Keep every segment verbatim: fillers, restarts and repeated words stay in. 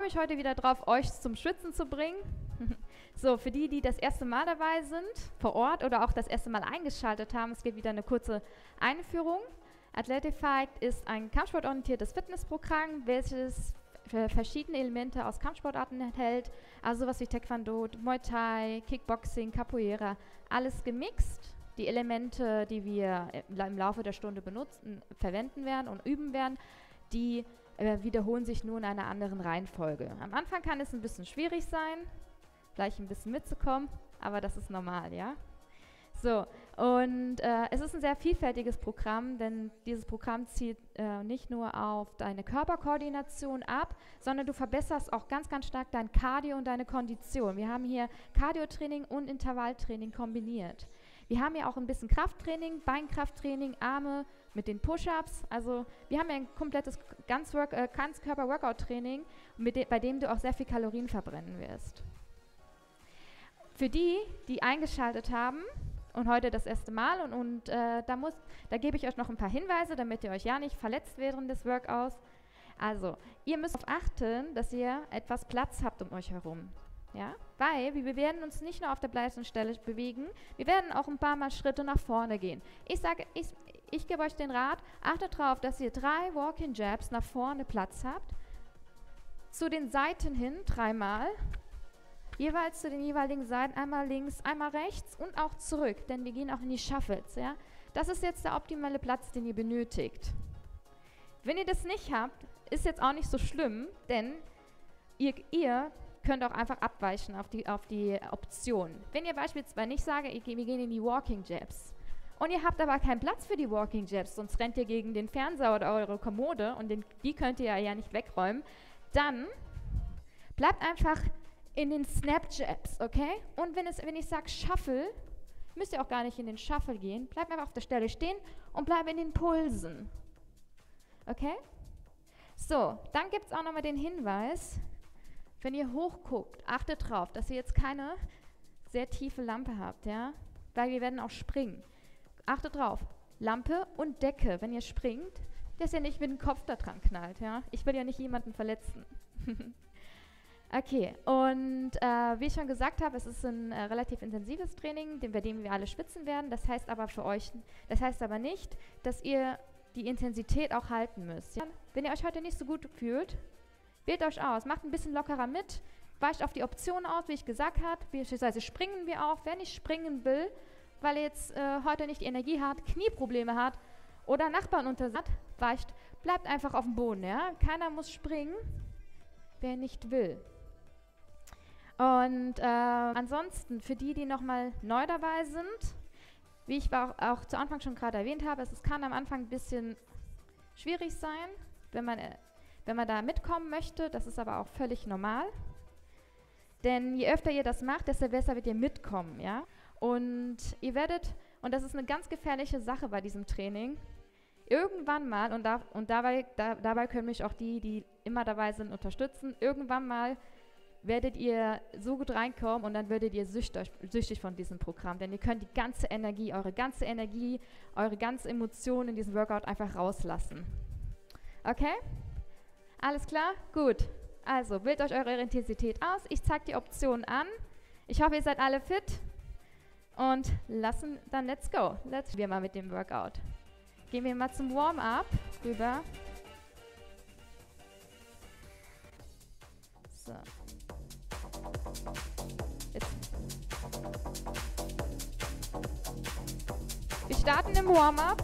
mich heute wieder drauf, euch zum Schwitzen zu bringen. So, für die, die das erste Mal dabei sind, vor Ort oder auch das erste Mal eingeschaltet haben, es gibt wieder eine kurze Einführung. Athletified ist ein kampfsportorientiertes Fitnessprogramm, welches verschiedene Elemente aus Kampfsportarten enthält, also sowas wie Taekwondo, Muay Thai, Kickboxing, Capoeira, alles gemixt. Die Elemente, die wir im Laufe der Stunde benutzen, verwenden werden und üben werden, die äh, wiederholen sich nur in einer anderen Reihenfolge. Am Anfang kann es ein bisschen schwierig sein, gleich ein bisschen mitzukommen, aber das ist normal, ja? So, und äh, es ist ein sehr vielfältiges Programm, denn dieses Programm zielt äh, nicht nur auf deine Körperkoordination ab, sondern du verbesserst auch ganz, ganz stark dein Cardio und deine Kondition. Wir haben hier Cardio-Training und Intervalltraining kombiniert. Wir haben ja auch ein bisschen Krafttraining, Beinkrafttraining, Arme mit den Push-Ups. Also wir haben ja ein komplettes Ganzwork, äh, Ganzkörper-Workout-Training, de bei dem du auch sehr viel Kalorien verbrennen wirst. Für die, die eingeschaltet haben, und heute das erste Mal und, und äh, da, muss, da gebe ich euch noch ein paar Hinweise, damit ihr euch ja nicht verletzt während des Workouts. Also, ihr müsst darauf achten, dass ihr etwas Platz habt um euch herum. Ja? Weil wir werden uns nicht nur auf der gleichen Stelle bewegen, wir werden auch ein paar Mal Schritte nach vorne gehen. Ich sage, ich, ich gebe euch den Rat, achtet darauf, dass ihr drei Walking Jabs nach vorne Platz habt, zu den Seiten hin dreimal, jeweils zu den jeweiligen Seiten, einmal links, einmal rechts und auch zurück, denn wir gehen auch in die Shuffles. Ja? Das ist jetzt der optimale Platz, den ihr benötigt. Wenn ihr das nicht habt, ist jetzt auch nicht so schlimm, denn ihr, ihr könnt auch einfach abweichen auf die, auf die Option. Wenn ihr beispielsweise nicht sagt, wir gehen in die Walking Jabs und ihr habt aber keinen Platz für die Walking Jabs, sonst rennt ihr gegen den Fernseher oder eure Kommode und den, die könnt ihr ja nicht wegräumen, dann bleibt einfach in den Snap Jabs, okay? Und wenn, es, wenn ich sage Shuffle, müsst ihr auch gar nicht in den Shuffle gehen. Bleibt einfach auf der Stelle stehen und bleibt in den Pulsen. Okay? So, dann gibt es auch nochmal den Hinweis, wenn ihr hochguckt, achtet drauf, dass ihr jetzt keine sehr tiefe Lampe habt, ja? Weil wir werden auch springen. Achtet drauf, Lampe und Decke, wenn ihr springt, dass ihr nicht mit dem Kopf da dran knallt, ja? Ich will ja nicht jemanden verletzen. Okay, und äh, wie ich schon gesagt habe, es ist ein äh, relativ intensives Training, bei dem wir alle schwitzen werden. Das heißt aber für euch, das heißt aber nicht, dass ihr die Intensität auch halten müsst. Ja? Wenn ihr euch heute nicht so gut fühlt, wählt euch aus, macht ein bisschen lockerer mit, weicht auf die Optionen aus, wie ich gesagt habe. Beispielsweise springen wir auf, wer nicht springen will, weil er jetzt äh, heute nicht die Energie hat, Knieprobleme hat oder Nachbarn unter sich hat, weicht, bleibt einfach auf dem Boden. Ja? Keiner muss springen, wer nicht will. Und äh, ansonsten, für die, die nochmal neu dabei sind, wie ich auch, auch zu Anfang schon gerade erwähnt habe, es, es kann am Anfang ein bisschen schwierig sein, wenn man, äh, wenn man da mitkommen möchte. Das ist aber auch völlig normal. Denn je öfter ihr das macht, desto besser wird ihr mitkommen. Ja? Und ihr werdet, und das ist eine ganz gefährliche Sache bei diesem Training, irgendwann mal, und, da, und dabei, da, dabei können mich auch die, die immer dabei sind, unterstützen, irgendwann mal werdet ihr so gut reinkommen und dann werdet ihr süchtig, süchtig von diesem Programm, denn ihr könnt die ganze Energie, eure ganze Energie, eure ganze Emotionen in diesem Workout einfach rauslassen. Okay? Alles klar? Gut. Also, wählt euch eure Intensität aus. Ich zeige die Optionen an. Ich hoffe, ihr seid alle fit und lassen dann let's go. Let's wir mal mit dem Workout. Gehen wir mal zum Warm-up rüber. So. Jetzt. Wir starten im Warm-up.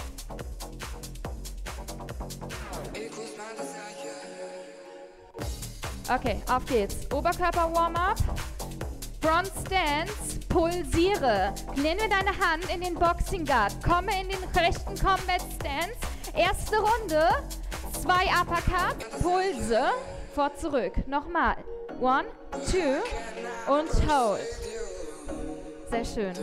Okay, auf geht's. Oberkörper-Warm-up. Front Stance. Pulsiere. Nehme deine Hand in den Boxing Guard. Komme in den rechten Combat Stance. Erste Runde. Zwei Uppercut. Pulse. Vor, zurück. Nochmal. One, two und hold. Sehr schön.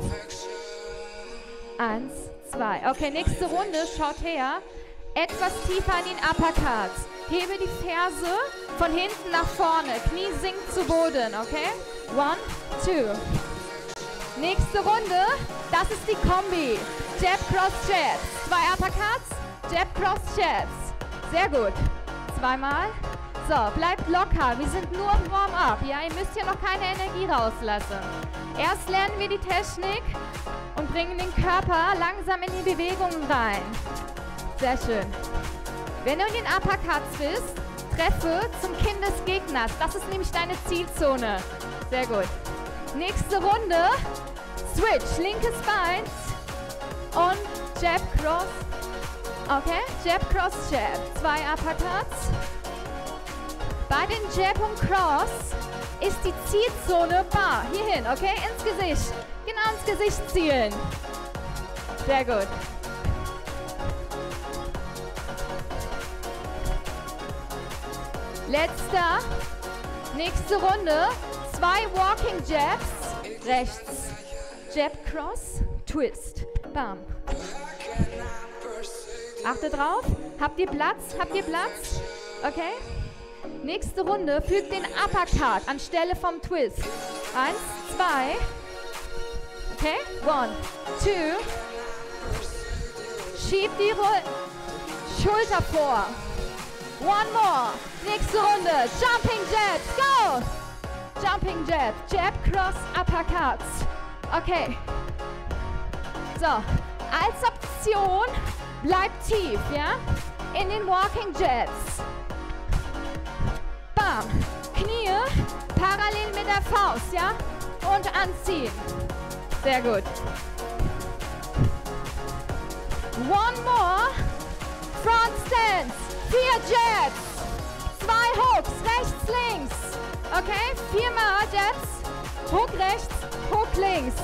Eins, zwei. Okay, nächste Runde. Schaut her. Etwas tiefer in den Uppercuts. Hebe die Ferse von hinten nach vorne. Knie sinkt zu Boden, okay? One, two. Nächste Runde. Das ist die Kombi. Jab, Cross, Jabs. Zwei Uppercuts. Jab, Cross, Jabs. Sehr gut. Zweimal. So, bleibt locker. Wir sind nur im Warm-up. Ja, ihr müsst hier noch keine Energie rauslassen. Erst lernen wir die Technik und bringen den Körper langsam in die Bewegungen rein. Sehr schön. Wenn du in den Uppercuts bist, treffe zum Kinn des Gegners. Das ist nämlich deine Zielzone. Sehr gut. Nächste Runde. Switch. Linkes Bein. Und Jab, Cross. Okay. Jab, Cross, Jab. Zwei Uppercuts. Bei den Jab und Cross ist die Zielzone bar. Hierhin, okay? Ins Gesicht. Genau ins Gesicht zielen. Sehr gut. Letzter. Nächste Runde. Zwei Walking Jabs. Rechts. Jab, Cross, Twist. Bam. Achte drauf. Habt ihr Platz? Habt ihr Platz? Okay. Nächste Runde, fügt den Uppercut anstelle vom Twist. Eins, zwei. Okay, one, two. Schiebt die Ru Schulter vor. One more. Nächste Runde, Jumping Jabs, go! Jumping Jab, Jab, Cross, Uppercuts. Okay. So, als Option bleibt tief, ja? In den Walking Jabs. Bam. Knie parallel mit der Faust, ja? Und anziehen. Sehr gut. One more. Front Stance. Vier Jabs. Zwei Hooks. Rechts, links. Okay? Viermal Jabs. Hook rechts, Hook links.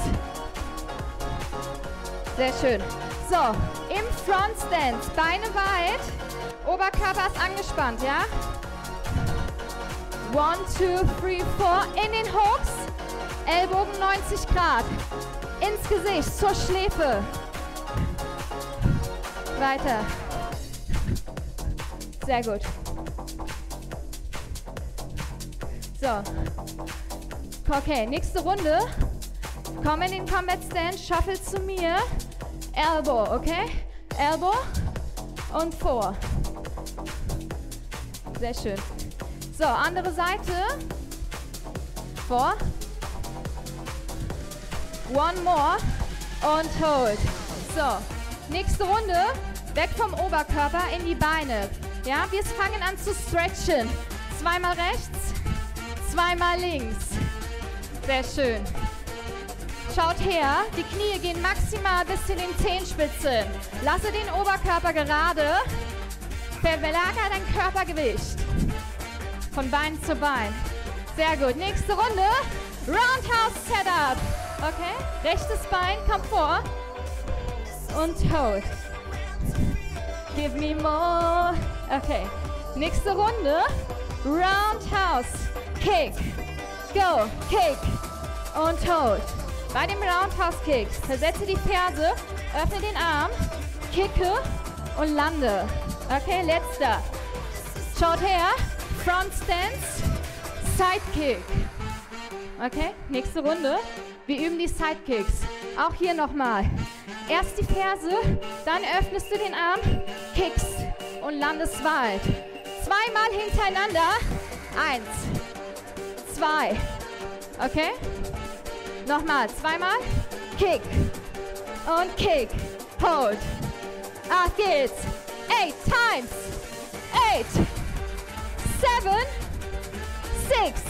Sehr schön. So, im Front Stance. Beine weit. Oberkörper ist angespannt, ja? One, two, three, four. In den Hooks. Ellbogen neunzig Grad. Ins Gesicht, zur Schläfe. Weiter. Sehr gut. So. Okay, nächste Runde. Komm in den Combat Stand, Shuffle zu mir. Elbow, okay? Elbow und vor. Sehr schön. So, andere Seite. Vor. One more. Und hold. So, nächste Runde. Weg vom Oberkörper in die Beine. Ja, wir fangen an zu stretchen. Zweimal rechts, zweimal links. Sehr schön. Schaut her, die Knie gehen maximal bis zu den Zehenspitzen. Lasse den Oberkörper gerade. Verlagere dein Körpergewicht. Von Bein zu Bein. Sehr gut. Nächste Runde. Roundhouse Setup. Okay. Rechtes Bein kommt vor. Und hold. Give me more. Okay. Nächste Runde. Roundhouse. Kick. Go. Kick. Und hold. Bei dem Roundhouse Kick versetze die Ferse, öffne den Arm, kicke und lande. Okay, letzter. Schaut her. Front Stance. Side Kick. Okay, nächste Runde. Wir üben die Side Kicks. Auch hier nochmal. Erst die Ferse, dann öffnest du den Arm, kickst und landest weit. Zweimal hintereinander. Eins, zwei. Okay? Nochmal, zweimal. Kick und Kick. Hold. Acht geht's. Eight times. Eight. Seven. Six.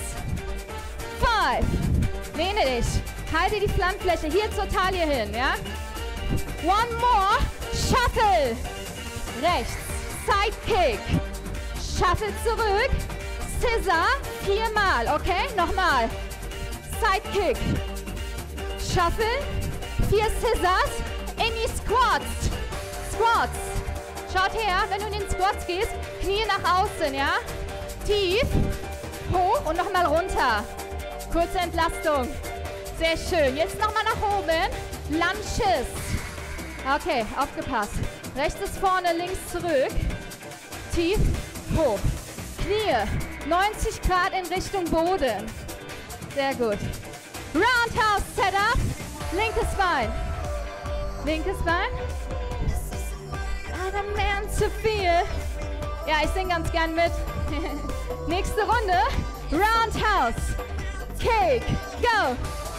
Five. Lehne dich. Halte die Flammfläche hier zur Taille hin, ja? One more. Shuffle. Rechts. Side Kick. Shuffle zurück. Scissor. Viermal, okay? Nochmal. Side Kick. Shuffle. Vier Scissors. In die Squats. Squats. Schaut her, wenn du in den Squats gehst, Knie nach außen, ja? Tief. Hoch und nochmal runter. Kurze Entlastung. Sehr schön. Jetzt nochmal nach oben. Lunges. Okay, aufgepasst. Rechts ist vorne, links zurück. Tief, hoch. Knie. neunzig Grad in Richtung Boden. Sehr gut. Roundhouse Setup. Linkes Bein. Linkes Bein. Einem Mann zu viel. Ja, ich singe ganz gern mit. Nächste Runde. Roundhouse. Kick. Go.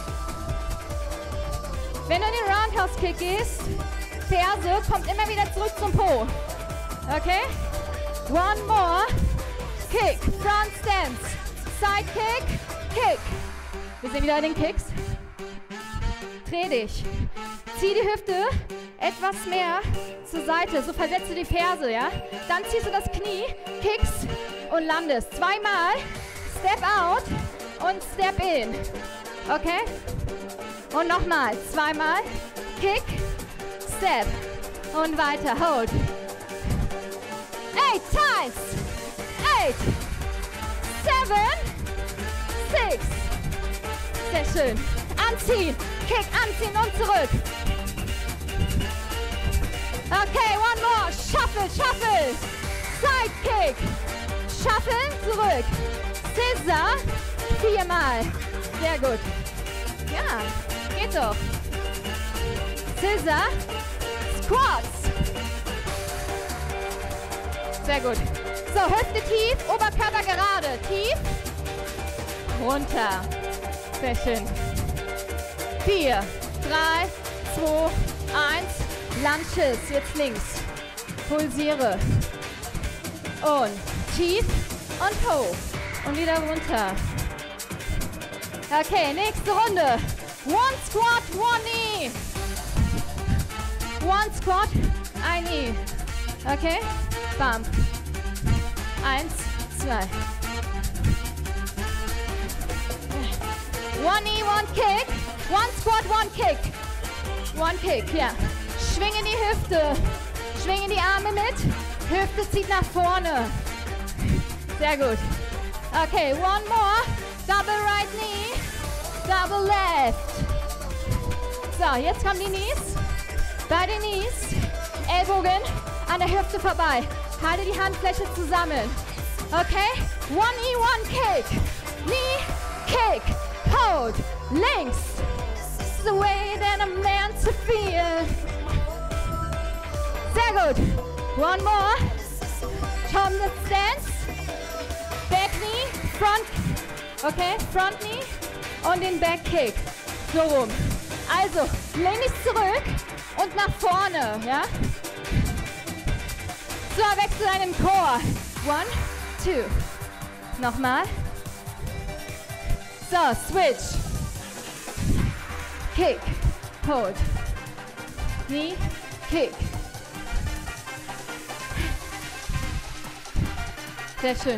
Wenn du in den Roundhouse Kick gehst, Ferse kommt immer wieder zurück zum Po. Okay? One more. Kick. Front stance. Side Kick. Kick. Wir sind wieder in den Kicks. Dreh dich. Zieh die Hüfte etwas mehr zur Seite. So versetze die Ferse, ja? Dann ziehst du das Knie, kickst und landest. Zweimal. Step out und step in. Okay? Und nochmal. Zweimal. Kick. Step. Und weiter. Hold. Eight times. Eight. Seven. Six. Sehr schön. Anziehen. Kick, anziehen und zurück. Okay, one more. Shuffle, shuffle. Side Kick. Shuffle, zurück. Scissor. Viermal. Sehr gut. Ja, geht doch. Scissor. Squats. Sehr gut. So, Hüfte tief, Oberkörper gerade. Tief. Runter. Sehr schön. Vier, drei, zwei, eins. Lunges, jetzt links. Pulsiere. Und tief und hoch. Und wieder runter. Okay, nächste Runde. One squat, one knee. One squat, ein Knee. Okay? Bump. Eins, zwei. One knee, one kick. One squat, one kick. One kick, ja. Schwingen die Hüfte. Schwingen die Arme mit. Hüfte zieht nach vorne. Sehr gut. Okay, one more. Double right knee. Double left. So, jetzt kommen die Knees. Beide Knees. Ellbogen an der Hüfte vorbei. Halte die Handfläche zusammen. Okay? One knee, one kick. Knee, kick. Hold. Links. This is the way that I'm meant to feel. Sehr gut. One more. Tomlet stance. Back knee, front. Okay, front knee und den back kick. So rum. Also, lehn dich zurück und nach vorne, ja? So, wechsel deinem Core. One, two. Nochmal. So, switch. Kick, hold. Knee, kick. Sehr schön.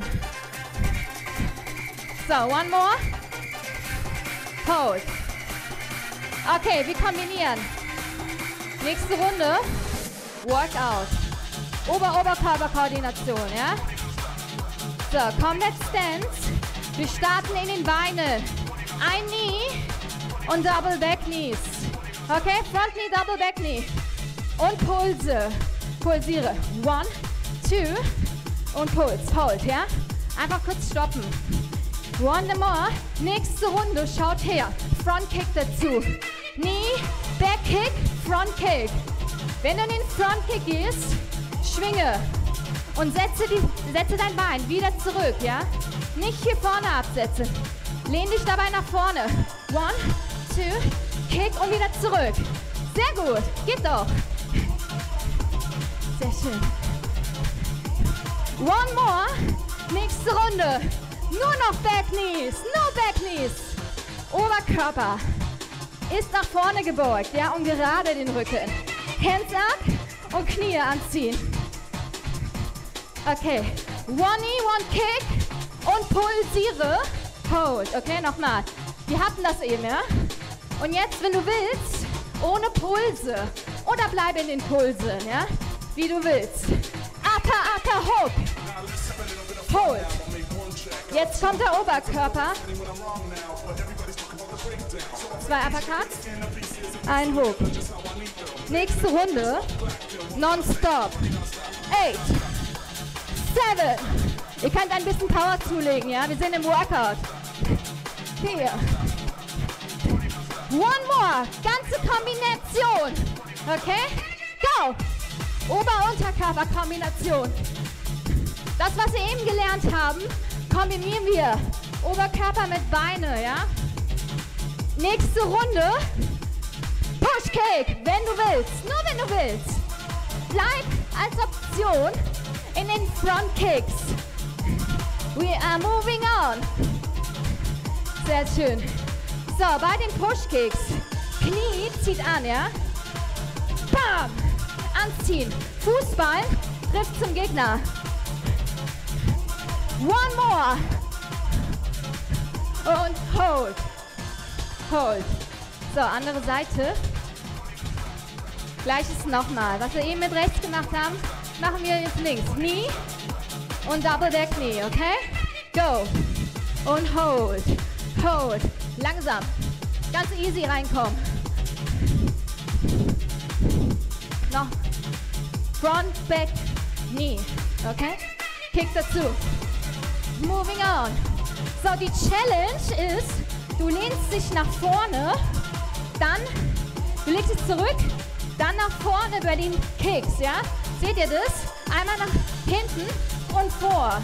So, one more. Hold. Okay, wir kombinieren. Nächste Runde. Workout. Ober-Oberkörper-Koordination, ja? So, Combat Stance. Wir starten in den Beinen. Ein Knee und Double Back Knees. Okay, Front Knee, Double Back Knee. Und Pulse. Pulsiere. One, two und Puls. Hold, ja? Einfach kurz stoppen. One more. Nächste Runde, schaut her. Front Kick dazu. Knee, Back Kick, Front Kick. Wenn du in den Front Kick gehst, schwinge und setze, die, setze dein Bein wieder zurück, ja? Nicht hier vorne absetzen. Lehn dich dabei nach vorne. One, two, Kick und wieder zurück. Sehr gut, geht doch. Sehr schön. One more. Nächste Runde. Nur noch Back Knees, nur Back Knees. Oberkörper ist nach vorne gebeugt, ja, und gerade den Rücken. Hands up und Knie anziehen. Okay, one knee, one kick und pulsiere. Hold, okay, nochmal. Wir hatten das eben, ja? Und jetzt, wenn du willst, ohne Pulse oder bleib in den Pulsen, ja? Wie du willst. Upper, upper, hook. Hold. Jetzt kommt der Oberkörper. Zwei Uppercuts. Ein Hook. Nächste Runde. Non-stop. Eight. Seven. Ihr könnt ein bisschen Power zulegen, ja? Wir sind im Workout. Vier. One more. Ganze Kombination. Okay? Go. Ober-Unterkörper-Kombination. Das, was wir eben gelernt haben, kombinieren wir Oberkörper mit Beine, ja? Nächste Runde. Push-Kick, wenn du willst, nur wenn du willst. Bleib als Option in den Front-Kicks. We are moving on. Sehr schön. So, bei den Push-Kicks. Knie zieht an, ja? Bam! Anziehen. Fußball trifft zum Gegner. One more. Und hold. Hold. So, andere Seite. Gleiches nochmal. Was wir eben mit rechts gemacht haben, machen wir jetzt links. Knie und Double der Knie, okay? Go. Und hold. Hold. Langsam. Ganz easy reinkommen. Noch. Front, back, knee. Okay? Kick dazu. Moving on. So, die Challenge ist, du lehnst dich nach vorne, dann, du legst es zurück, dann nach vorne bei den Kicks, ja? Seht ihr das? Einmal nach hinten und vor.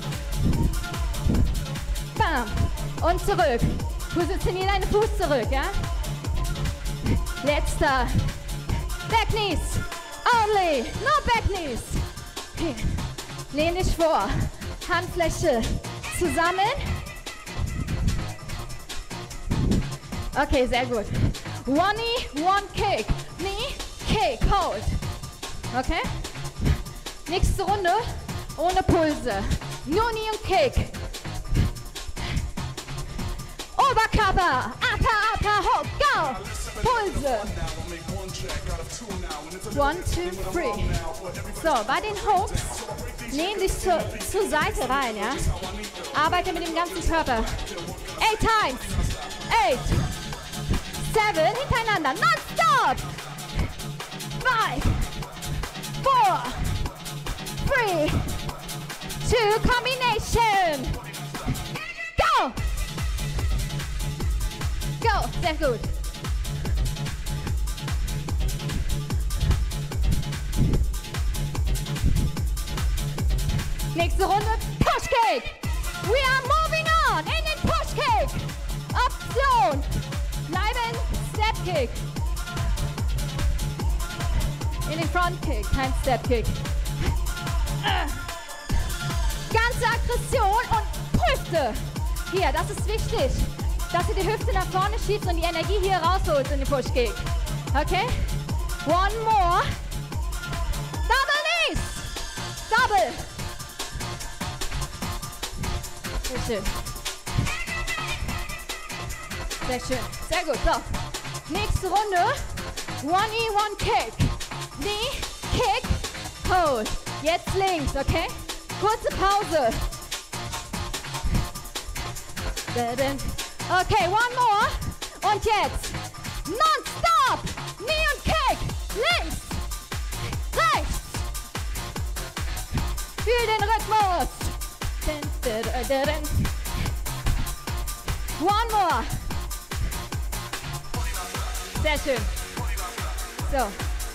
Bam. Und zurück. Positioniere deinen Fuß zurück, ja? Letzter. Back knees. Only. No back knees. Okay. Lehn dich vor. Handfläche zusammen. Okay, sehr gut. One knee, one kick. Knee, kick, hold. Okay? Nächste Runde ohne Pulse. Nur Knee und Kick. Oberkörper. Upper, upper, hold. Go. Pulse. One, two, three. So, bei den Hooks lehn dich zur, zur Seite rein, ja? Arbeite mit dem ganzen Körper. Eight times. Eight. Seven. Hintereinander. Non-stop. Five. Four. Three. Two. Combination. Go. Go. Sehr gut. Nächste Runde, Push Kick. We are moving on in den Push Kick. Option. Bleiben, Step Kick. In den Front Kick, kein Step Kick. Ganze Aggression und Hüfte. Hier, das ist wichtig, dass du die Hüfte nach vorne schiebst und die Energie hier rausholst in den Push Kick. Okay? One more. Double knees. Double. Sehr schön. Sehr schön. Sehr gut. So. Nächste Runde. One knee, one kick. Knee, kick, hold. Jetzt links, okay? Kurze Pause. Okay, one more. Und jetzt. Non-stop. Knee und kick. Links. Rechts. Fühl den Rhythmus. One more. Sehr schön. So.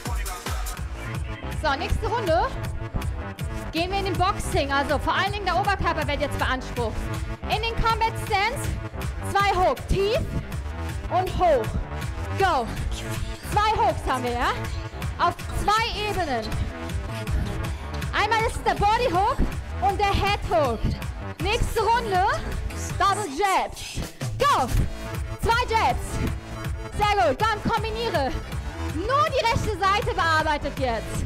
So, nächste Runde. Gehen wir in den Boxing. Also vor allen Dingen der Oberkörper wird jetzt beansprucht. In den Combat Stance. Zwei hoch. Tief und hoch. Go. Zwei Hochs haben wir, ja? Auf zwei Ebenen. Einmal ist der Body Hook und der Head Hook. Nächste Runde, Double Jabs. Go! Zwei Jabs. Sehr gut, dann kombiniere. Nur die rechte Seite bearbeitet jetzt.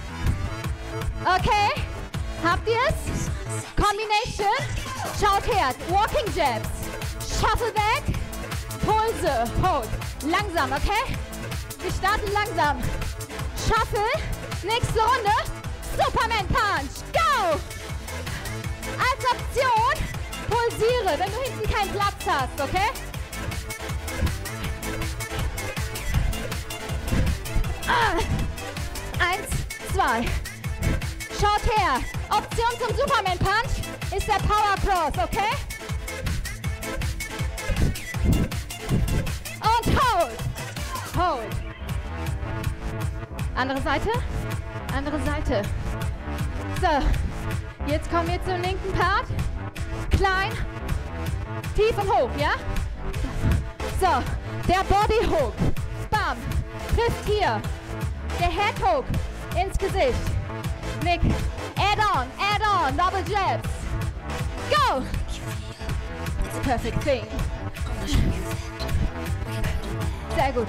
Okay, habt ihr es? Combination. Schaut her, Walking Jabs. Shuffle back. Pulse, hold. Langsam, okay? Wir starten langsam. Shuffle. Nächste Runde. Superman Punch. Go! Als Option pulsiere, wenn du hinten keinen Platz hast, okay? Ah. Eins, zwei. Schaut her. Option zum Superman Punch ist der Power Cross, okay? Und hold. Hold. Andere Seite. Andere Seite. So. Jetzt kommen wir zum linken Part. klein, tief und hoch, ja? So, der Body Hook, bam, trifft hier. Der Head Hook ins Gesicht. Nick, add on, add on, double jabs. Go! It's a perfect thing. Sehr gut.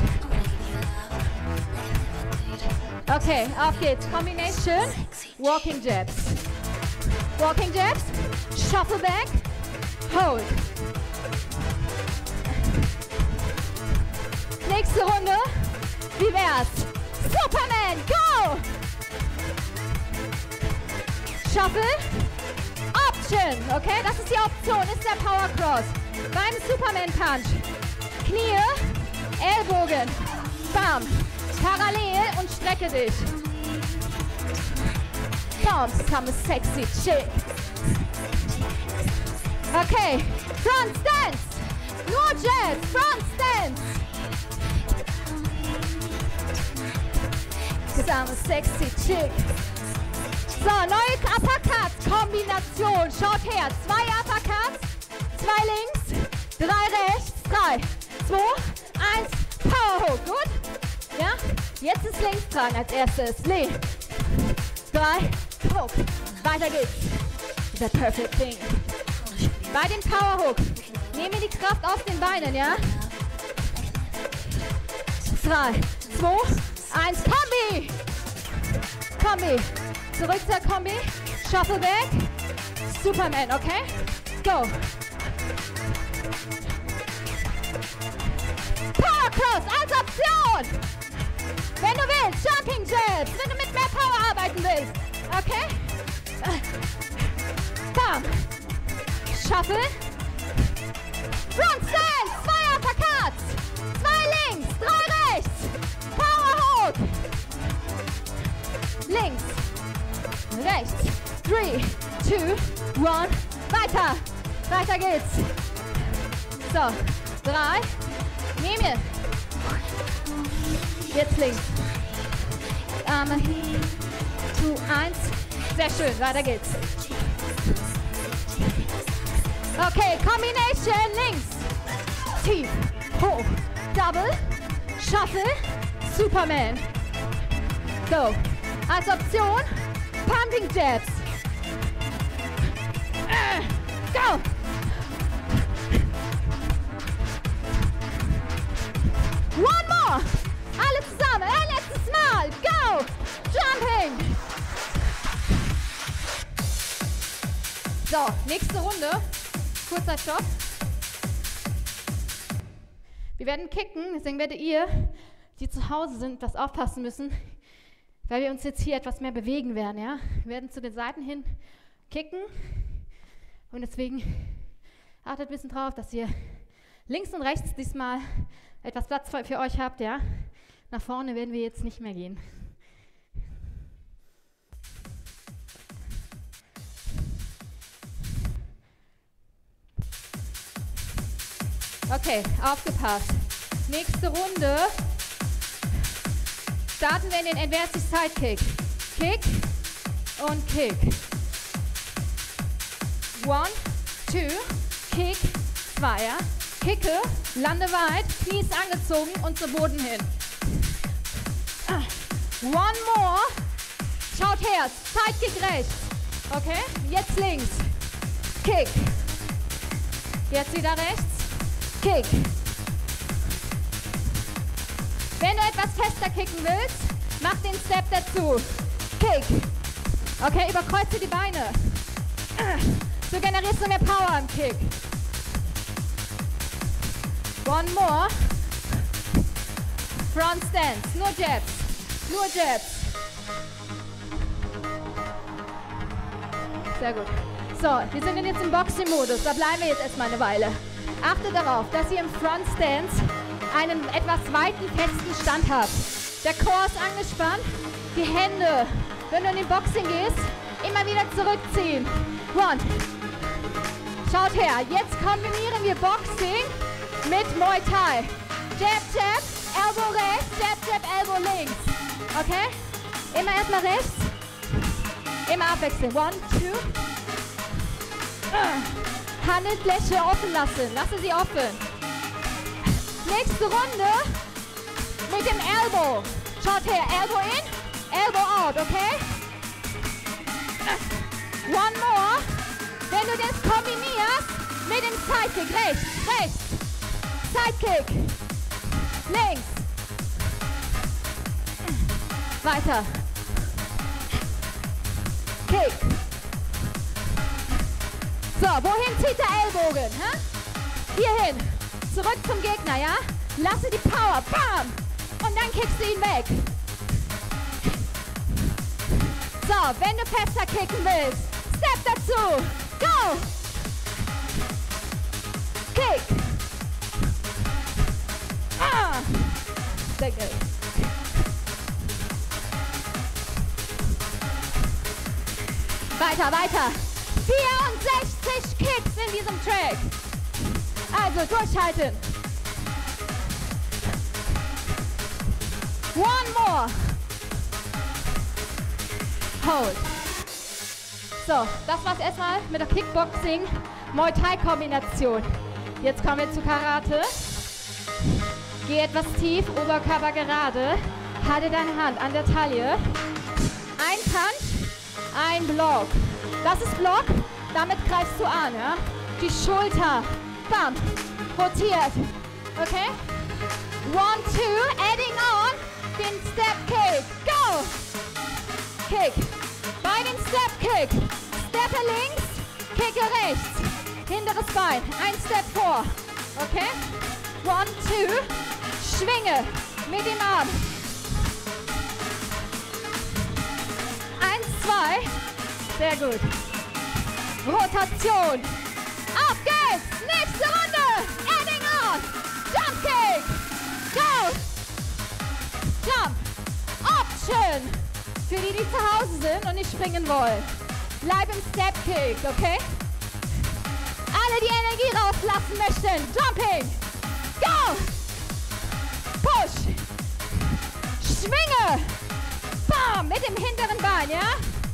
Okay, auf geht's. Combination, walking jabs. Walking jabs, shuffle back, hold. Nächste Runde. Wie wär's? Superman, go! Shuffle, Option, okay? Das ist die Option, ist der Power Cross. Beim Superman Punch. Knie, Ellbogen, bam, parallel und strecke dich. Bam, come sexy chick. Okay, Front Stance, nur Jab, Front Stance. Cause I'm a sexy chick. So, neue Uppercuts-Kombination. Schaut her. Zwei Uppercuts, zwei links, drei rechts, drei, zwei, eins, Power Hook. Gut? Ja? Jetzt ist links dran als erstes. Links, drei, Hook. Weiter geht's. The perfect thing. Bei dem Power Hook nehme die Kraft aus den Beinen, ja? Drei, zwei, eins, Kombi! Kombi. Zurück zur Kombi. Shuffle back. Superman, okay? Go. Power Cross als Option. Wenn du willst, Jumping Jabs. Wenn du mit mehr Power arbeiten willst. Okay? Bam. Shuffle. Front Stance. Zwei Uppercuts. Zwei links. Drei rechts. Power Hook. Links. Rechts. Three, two, one. Weiter. Weiter geht's. So. Drei. Nehme. Jetzt links. Arme. Two, eins. Sehr schön. Weiter geht's. Okay. Combination. Links. Tief. Hoch. Double. Shuffle. Superman. Go. Als Option. Pumping Jabs. Uh, go! One more! Alle zusammen, ein letztes Mal. Go! Jumping! So, nächste Runde. Kurzer Stopp. Wir werden kicken, deswegen werdet ihr, die zu Hause sind, das aufpassen müssen, weil wir uns jetzt hier etwas mehr bewegen werden, ja? Wir werden zu den Seiten hin kicken und deswegen achtet ein bisschen drauf, dass ihr links und rechts diesmal etwas Platz für euch habt, ja? Nach vorne werden wir jetzt nicht mehr gehen. Okay, aufgepasst. Nächste Runde. Starten wir in den Inverted Side Kick. Kick und Kick. One, two, Kick, Zweier. Kicke, lande weit, Knie ist angezogen und zu Boden hin. One more. Schaut her, Side Kick rechts. Okay, jetzt links. Kick. Jetzt wieder rechts. Kick. Wenn du etwas fester kicken willst, mach den Step dazu. Kick. Okay, überkreuze die Beine. So generierst du mehr Power im Kick. One more. Front Stance. Nur Jabs. Nur Jabs. Sehr gut. So, wir sind jetzt im Boxing-Modus. Da bleiben wir jetzt erstmal eine Weile. Achte darauf, dass ihr im Front Stance einen etwas weiten, festen Stand habt. Der Core ist angespannt. Die Hände, wenn du in den Boxing gehst, immer wieder zurückziehen. One. Schaut her, jetzt kombinieren wir Boxing mit Muay Thai. Jab, Jab, Elbow rechts, Jab, Jab, Elbow links. Okay? Immer erstmal rechts. Immer abwechseln. One, two. Uh. Handfläche offen lassen. Lasse sie offen. Nächste Runde mit dem Elbow. Schaut her, Elbow in, Elbow out, okay? One more. Wenn du das kombinierst mit dem Sidekick, rechts, rechts, Sidekick, links, weiter, Kick. So, wohin zieht der Ellbogen? Hä? Hierhin, zurück zum Gegner, ja? Lasse die Power, bam! Und dann kickst du ihn weg. So, wenn du fester kicken willst, Step dazu, go! Kick! Ah! Sehr gut. Weiter, weiter. vierundsechzig Kicks in diesem Track. Also durchhalten. One more. Hold. So, das war's erstmal mit der Kickboxing Muay Thai Kombination. Jetzt kommen wir zu Karate. Geh etwas tief, Oberkörper gerade. Halte deine Hand an der Taille. Ein Punch, ein Block. Das ist Block, damit greifst du an, ja? Die Schulter, bam, rotiert, okay? One, two, adding on, den Step Kick, go! Kick, bei dem Step Kick, steppe links, kicke rechts, hinteres Bein, ein Step vor, okay? One, two, schwinge mit dem Arm. Eins, zwei, sehr gut. Rotation. Auf geht's. Nächste Runde. Adding on. Jump Kick. Go. Jump. Option. Für die, die zu Hause sind und nicht springen wollen. Bleib im Step Kick, okay? Alle, die Energie rauslassen möchten. Jumping. Go. Push. Schwinge. Bam. Mit dem hinteren Bein, ja?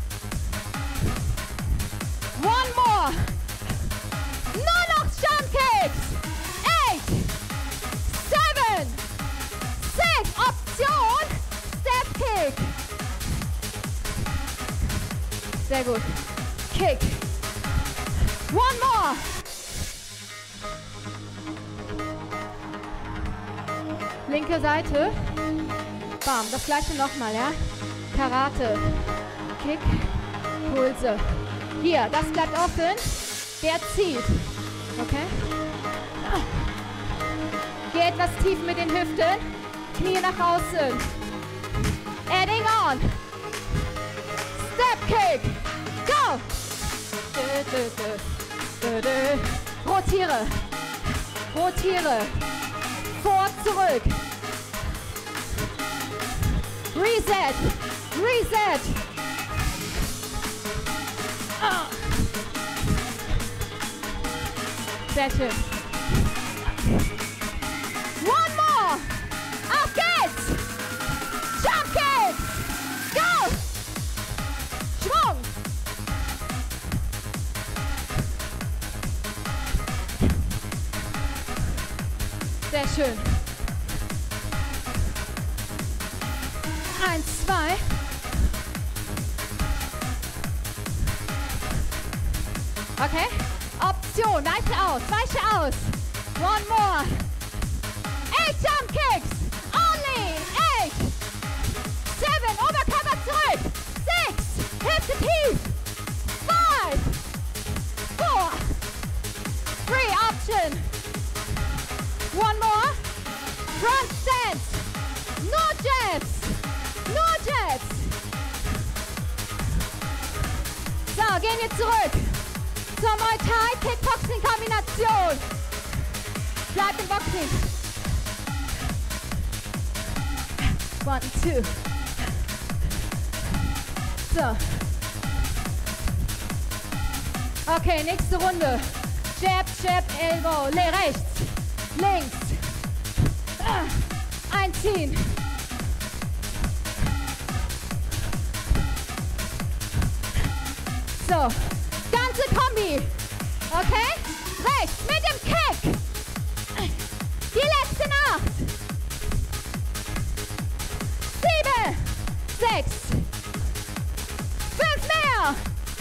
One more. Nur noch Jump Kicks. Eight. Seven. Six. Option. Step Kick. Sehr gut. Kick. One more. Linke Seite. Bam. Das gleiche nochmal, ja? Karate. Kick. Pulse. Hier, das bleibt offen. Der zieht. Okay? Geh etwas tief mit den Hüften. Knie nach außen. Adding on. Step Kick. Go. Dö, dö, dö. Dö, dö. Rotiere. Rotiere. Vor, zurück. Reset. Reset. Ah. Sehr schön. One more. Auf geht's. Jump Kicks. Go. Schwung. Sehr schön. Eins, zwei. Okay. Option. Weiche aus. Weiche aus. One more. Eight Jump Kicks. Only. Eight. Seven. Oberkörper zurück. Six. Hüfte tief. Five. Four. Three. Option. One more. Front stance. No jabs. No jabs. So, gehen wir zurück zur Muay Thai Kickboxing Kombination. Bleibt im Boxing. One, two. So. Okay, nächste Runde. Jab, Jab, Elbow. Le rechts, links. Ah, einziehen. So, ganze Kombi. Okay? rechts mit dem Kick. Die letzten acht. Sieben, sechs, fünf mehr.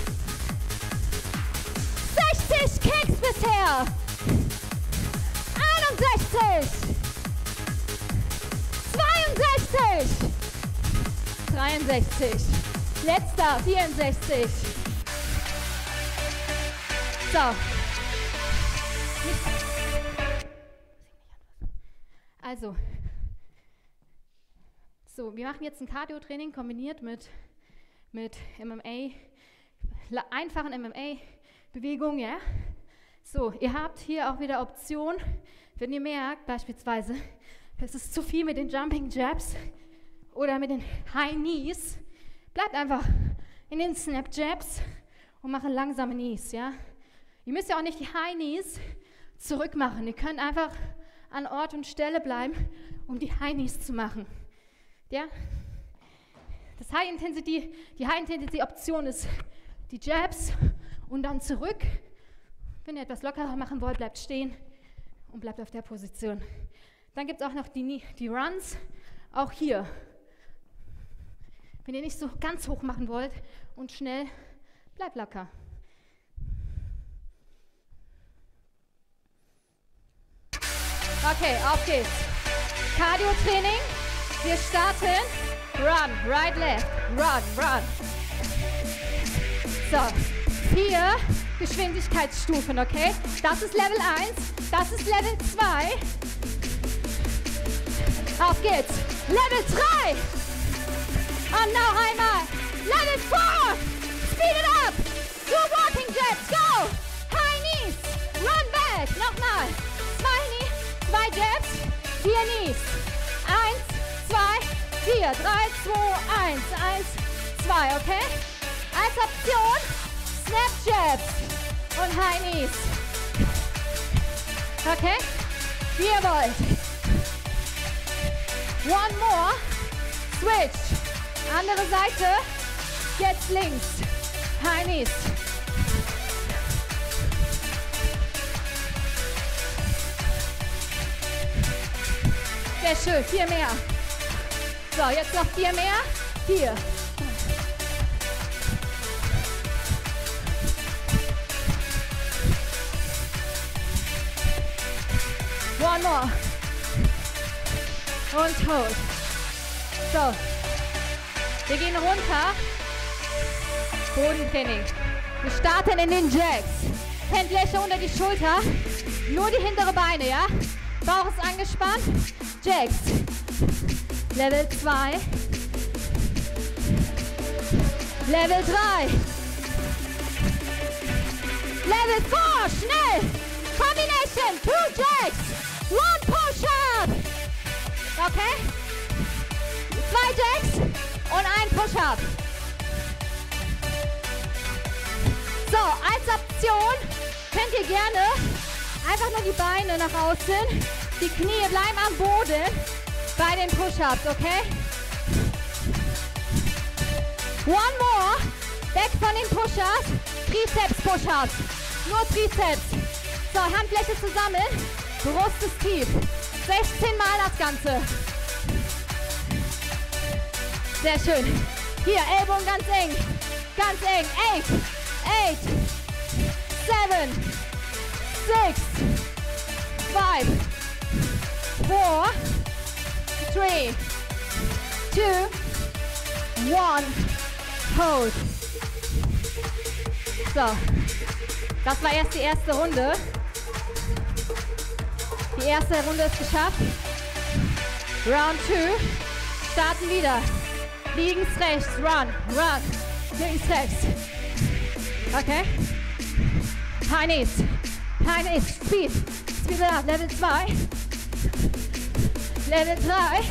sechzig Kicks bisher. einundsechzig. zweiundsechzig. dreiundsechzig. Letzter, vierundsechzig. So. Also. So, wir machen jetzt ein Cardio-Training kombiniert mit, mit M M A, einfachen M M A-Bewegungen, ja. So, ihr habt hier auch wieder Option, wenn ihr merkt, beispielsweise, es ist zu viel mit den Jumping Jabs oder mit den High Knees, bleibt einfach in den Snap Jabs und macht langsame Knees, ja. Ihr müsst ja auch nicht die High Knees zurück machen. Ihr könnt einfach an Ort und Stelle bleiben, um die High Knees zu machen, ja. Das High Intensity, die High Intensity Option ist die Jabs und dann zurück. Wenn ihr etwas lockerer machen wollt, bleibt stehen und bleibt auf der Position. Dann gibt es auch noch die, die Runs, auch hier. Wenn ihr nicht so ganz hoch machen wollt und schnell, bleibt locker. Okay, auf geht's. Cardio-Training. Wir starten. Run, right, left. Run, run. So, vier Geschwindigkeitsstufen, okay? Das ist Level eins, das ist Level zwei. Auf geht's. Level drei. Und noch einmal. Level vier. Speed it up. Do walking jabs. Go. High knees. Run back. Nochmal. Zwei Knees. Zwei Jabs. Vier Knees. Eins, zwei, vier. Drei, zwei, eins. Eins, zwei. Okay? Als Option Snap Jabs und High Knees. Okay? Wie ihr wollt. One more. Switch. Andere Seite. Jetzt links. High Knees. Sehr schön. Vier mehr. So, jetzt noch vier mehr. Vier. One more. Und hold. So. Wir gehen runter. Bodentraining. Wir starten in den Jacks. Handfläche unter die Schulter. Nur die hintere Beine, ja? Bauch ist angespannt. Jacks. Level zwei. Level drei. Level vier. Schnell. Combination. Two Jacks. One Push-Up. Okay? Zwei Jacks und ein Push-Up. So, als Option könnt ihr gerne einfach nur die Beine nach außen, die Knie bleiben am Boden bei den Push-Ups, okay? One more, weg von den Push-Ups, Trizeps-Push-Ups, nur Trizeps. So, Handfläche zusammen, Brust ist tief, sechzehn Mal das Ganze. Sehr schön. Hier, Ellbogen ganz eng, ganz eng, eight, eight, seven, six, five, four, three, two, one, hold. So, das war erst die erste Runde. Die erste Runde ist geschafft. Round two. Starten wieder. Links, rechts, run, run. Links, rechts. Okay. High knees. High knees. Speed. Speed it up. Level zwei. Level drei.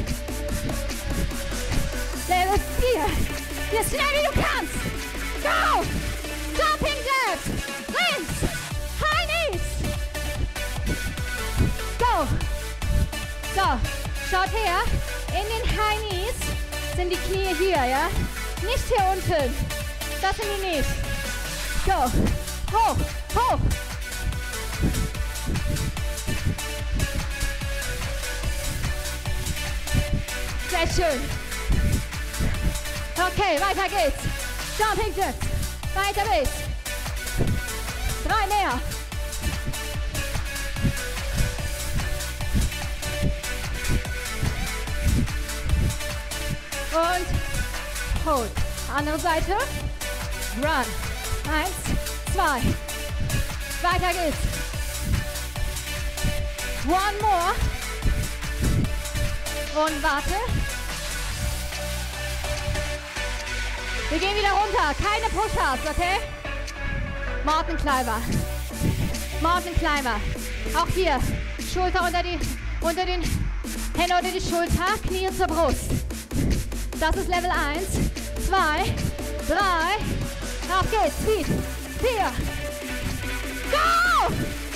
Level vier. Hier schnell wie du kannst. Go. Jumping jabs. Links. High knees. Go. So. Schaut her. In den High knees sind die Knie hier, ja? Nicht hier unten. Das sind die Knees. Go. Hoch. Hoch. Sehr schön. Okay, weiter geht's. Jumping Jacks. Weiter geht's. Drei mehr. Und hold. Andere Seite. Run. Eins, zwei. Weiter geht's. One more. Und warte. Wir gehen wieder runter. Keine Push-Ups, okay? Mountain Climber. Mountain Climber. Auch hier. Schulter unter die, unter den, Hände unter die Schulter, Knie zur Brust. Das ist Level eins, zwei, drei. Auf geht's. Speed. vier. Go!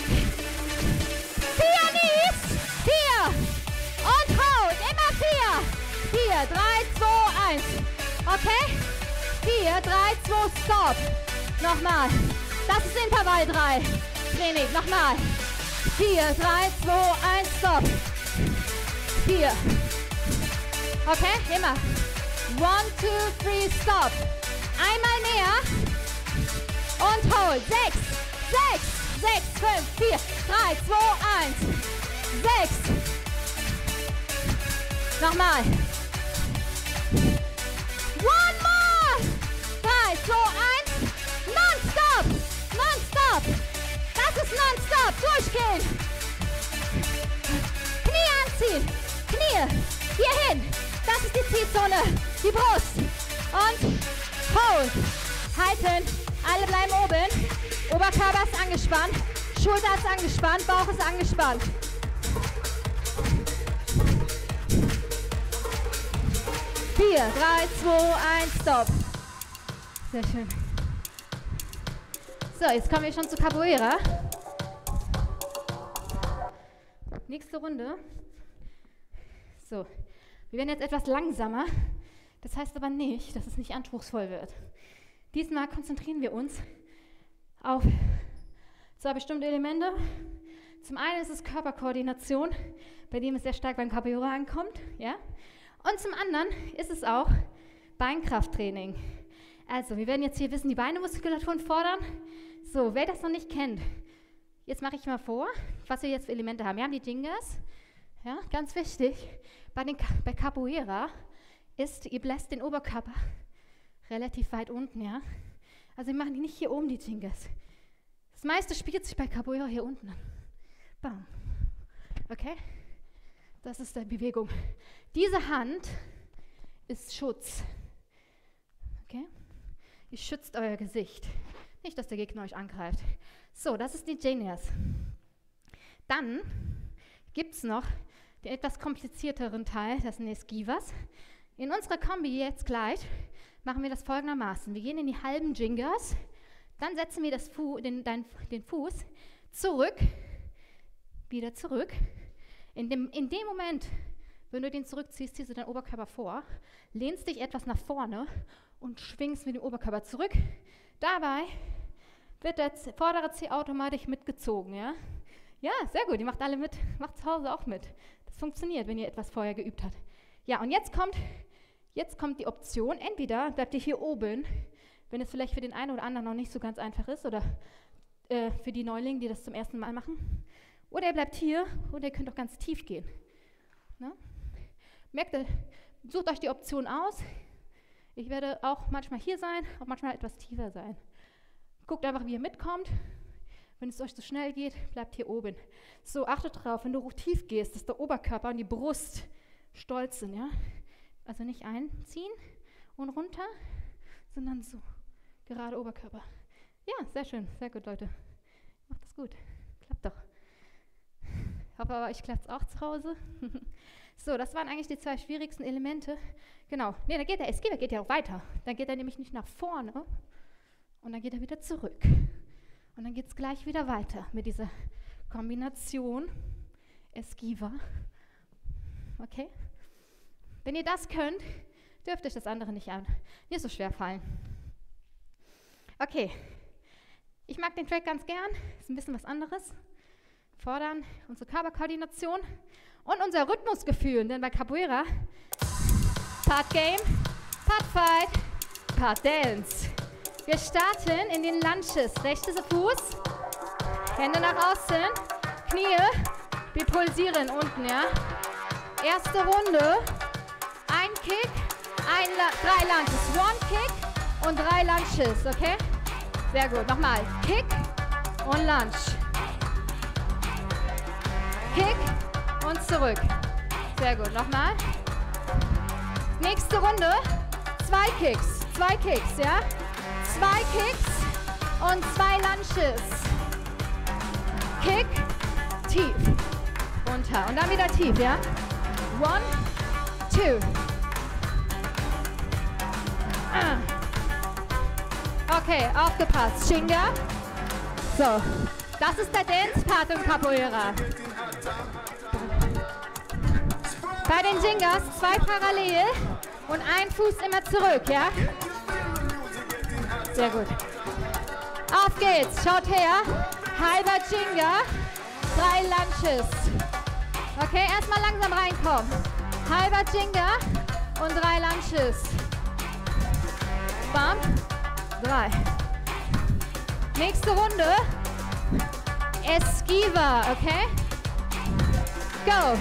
Vier Knees. vier. Und hold. Immer vier. vier, drei, zwei, eins. Okay? vier, drei, zwei, stop. Nochmal. Das ist Intervall drei. Training. Nochmal. vier, drei, zwei, eins, stop. vier. Okay? Immer. one, two, three, stop. Einmal mehr. Und hold. sechs, sechs, sechs, fünf, vier, drei, zwei, eins. sechs. Nochmal. One more. drei, zwei, eins. Non-stop. Non-stop. Das ist non-stop. Durchgehen. Knie anziehen. Knie. Hier hin. Das ist die Ziehzone. Die Brust. Und hold. Halten. Alle bleiben oben. Oberkörper ist angespannt. Schulter ist angespannt. Bauch ist angespannt. vier, drei, zwei, eins, stopp. Sehr schön. So, jetzt kommen wir schon zu Capoeira. Nächste Runde. So, wir werden jetzt etwas langsamer. Das heißt aber nicht, dass es nicht anspruchsvoll wird. Diesmal konzentrieren wir uns auf zwei bestimmte Elemente. Zum einen ist es Körperkoordination, bei dem es sehr stark beim Capoeira ankommt. Ja? Und zum anderen ist es auch Beinkrafttraining. Also, wir werden jetzt hier wissen, die Beinemuskulaturen fordern. So, wer das noch nicht kennt, jetzt mache ich mal vor, was wir jetzt für Elemente haben. Wir haben die Jingas. Ja, ganz wichtig, bei, den, bei Capoeira ist, ihr bläst den Oberkörper relativ weit unten, ja. Also wir machen die nicht hier oben, die Jingas. Das meiste spielt sich bei Capoeira hier unten an. Bam. Okay? Das ist die Bewegung. Diese Hand ist Schutz. Okay? Ihr schützt euer Gesicht. Nicht, dass der Gegner euch angreift. So, das ist die Jingas. Dann gibt es noch den etwas komplizierteren Teil, das sind die Esquivas. In unserer Kombi jetzt gleich machen wir das folgendermaßen. Wir gehen in die halben Jingas, dann setzen wir das Fu den, dein, den Fuß zurück, wieder zurück. In dem, in dem Moment, wenn du den zurückziehst, ziehst du deinen Oberkörper vor, lehnst dich etwas nach vorne und schwingst mit dem Oberkörper zurück. Dabei wird der vordere Zeh automatisch mitgezogen. Ja? Ja, sehr gut, ihr macht alle mit, macht zu Hause auch mit. Das funktioniert, wenn ihr etwas vorher geübt habt. Ja, und jetzt kommt, jetzt kommt die Option, entweder bleibt ihr hier oben, wenn es vielleicht für den einen oder anderen noch nicht so ganz einfach ist, oder äh, für die Neulinge, die das zum ersten Mal machen, oder ihr bleibt hier, oder ihr könnt auch ganz tief gehen. Ne? Merkt ihr, sucht euch die Option aus. Ich werde auch manchmal hier sein, auch manchmal etwas tiefer sein. Guckt einfach, wie ihr mitkommt. Wenn es euch zu schnell geht, bleibt hier oben. So, achtet drauf, wenn du tief gehst, dass der Oberkörper und die Brust stolz sind, ja? Also nicht einziehen und runter, sondern so, gerade Oberkörper. Ja, sehr schön, sehr gut, Leute. Macht das gut, klappt doch. Ich hoffe aber, euch klappt es auch zu Hause. So, das waren eigentlich die zwei schwierigsten Elemente. Genau, nee, dann geht der Esquiva geht ja auch weiter. Dann geht er nämlich nicht nach vorne und dann geht er wieder zurück. Und dann geht es gleich wieder weiter mit dieser Kombination Esquiva. Okay? Wenn ihr das könnt, dürft euch das andere nicht an. Nicht so schwer fallen. Okay. Ich mag den Track ganz gern. Ist ein bisschen was anderes. fordern unsere Körperkoordination und unser Rhythmusgefühl, denn bei Capoeira Part Game, Part Fight, Part Dance. Wir starten in den Lunges, rechter Fuß, Hände nach außen, Knie, wir pulsieren unten, ja. Erste Runde, ein Kick, ein La drei Lunges, one Kick und drei Lunges, okay? Sehr gut, nochmal, Kick und Lunge. Kick und zurück. Sehr gut, nochmal. Nächste Runde, zwei Kicks, zwei Kicks, ja? Zwei Kicks und zwei Lunges. Kick, tief, runter und dann wieder tief, ja? One, two. Okay, aufgepasst. Chinga. So, das ist der Dance-Part im Capoeira. Bei den Jingas zwei parallel und ein Fuß immer zurück, ja? Sehr gut. Auf geht's, schaut her. Halber Jinga, drei Lunges. Okay, erstmal langsam reinkommen. Halber Jinga und drei Lunges. Bam, drei. Nächste Runde. Esquiva, okay? Go.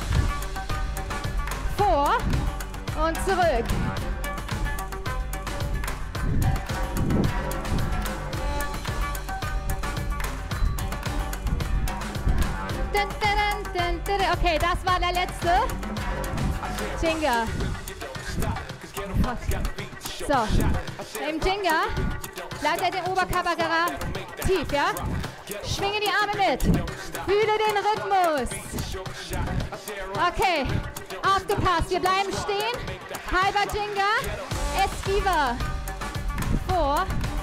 Vor und zurück. Okay, das war der letzte. Jinga. So, im Jinga bleibt er den Oberkörper gerade tief, ja? Schwinge die Arme mit. Fühle den Rhythmus. Okay, aufgepasst. Wir bleiben stehen. Halber Jinga. Esquiva. Vor.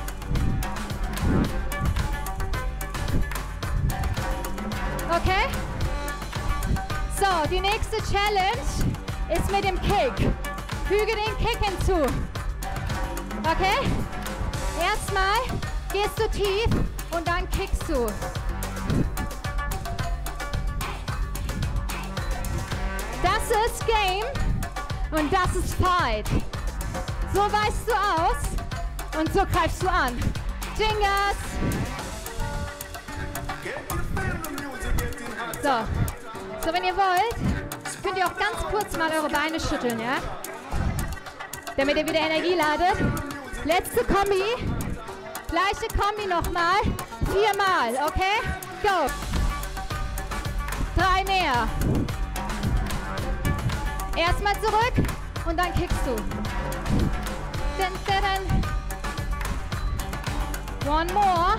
Okay. So, die nächste Challenge ist mit dem Kick. Füge den Kick hinzu. Okay? Erstmal gehst du tief und dann kickst du. Das ist Game und das ist Fight. So weichst du aus und so greifst du an. Jingas. So. So, wenn ihr wollt, könnt ihr auch ganz kurz mal eure Beine schütteln, ja? Damit ihr wieder Energie ladet. Letzte Kombi. Gleiche Kombi nochmal. Viermal, okay? Go. Drei mehr. Erstmal zurück und dann kickst du. Dun, dun, dun. One more.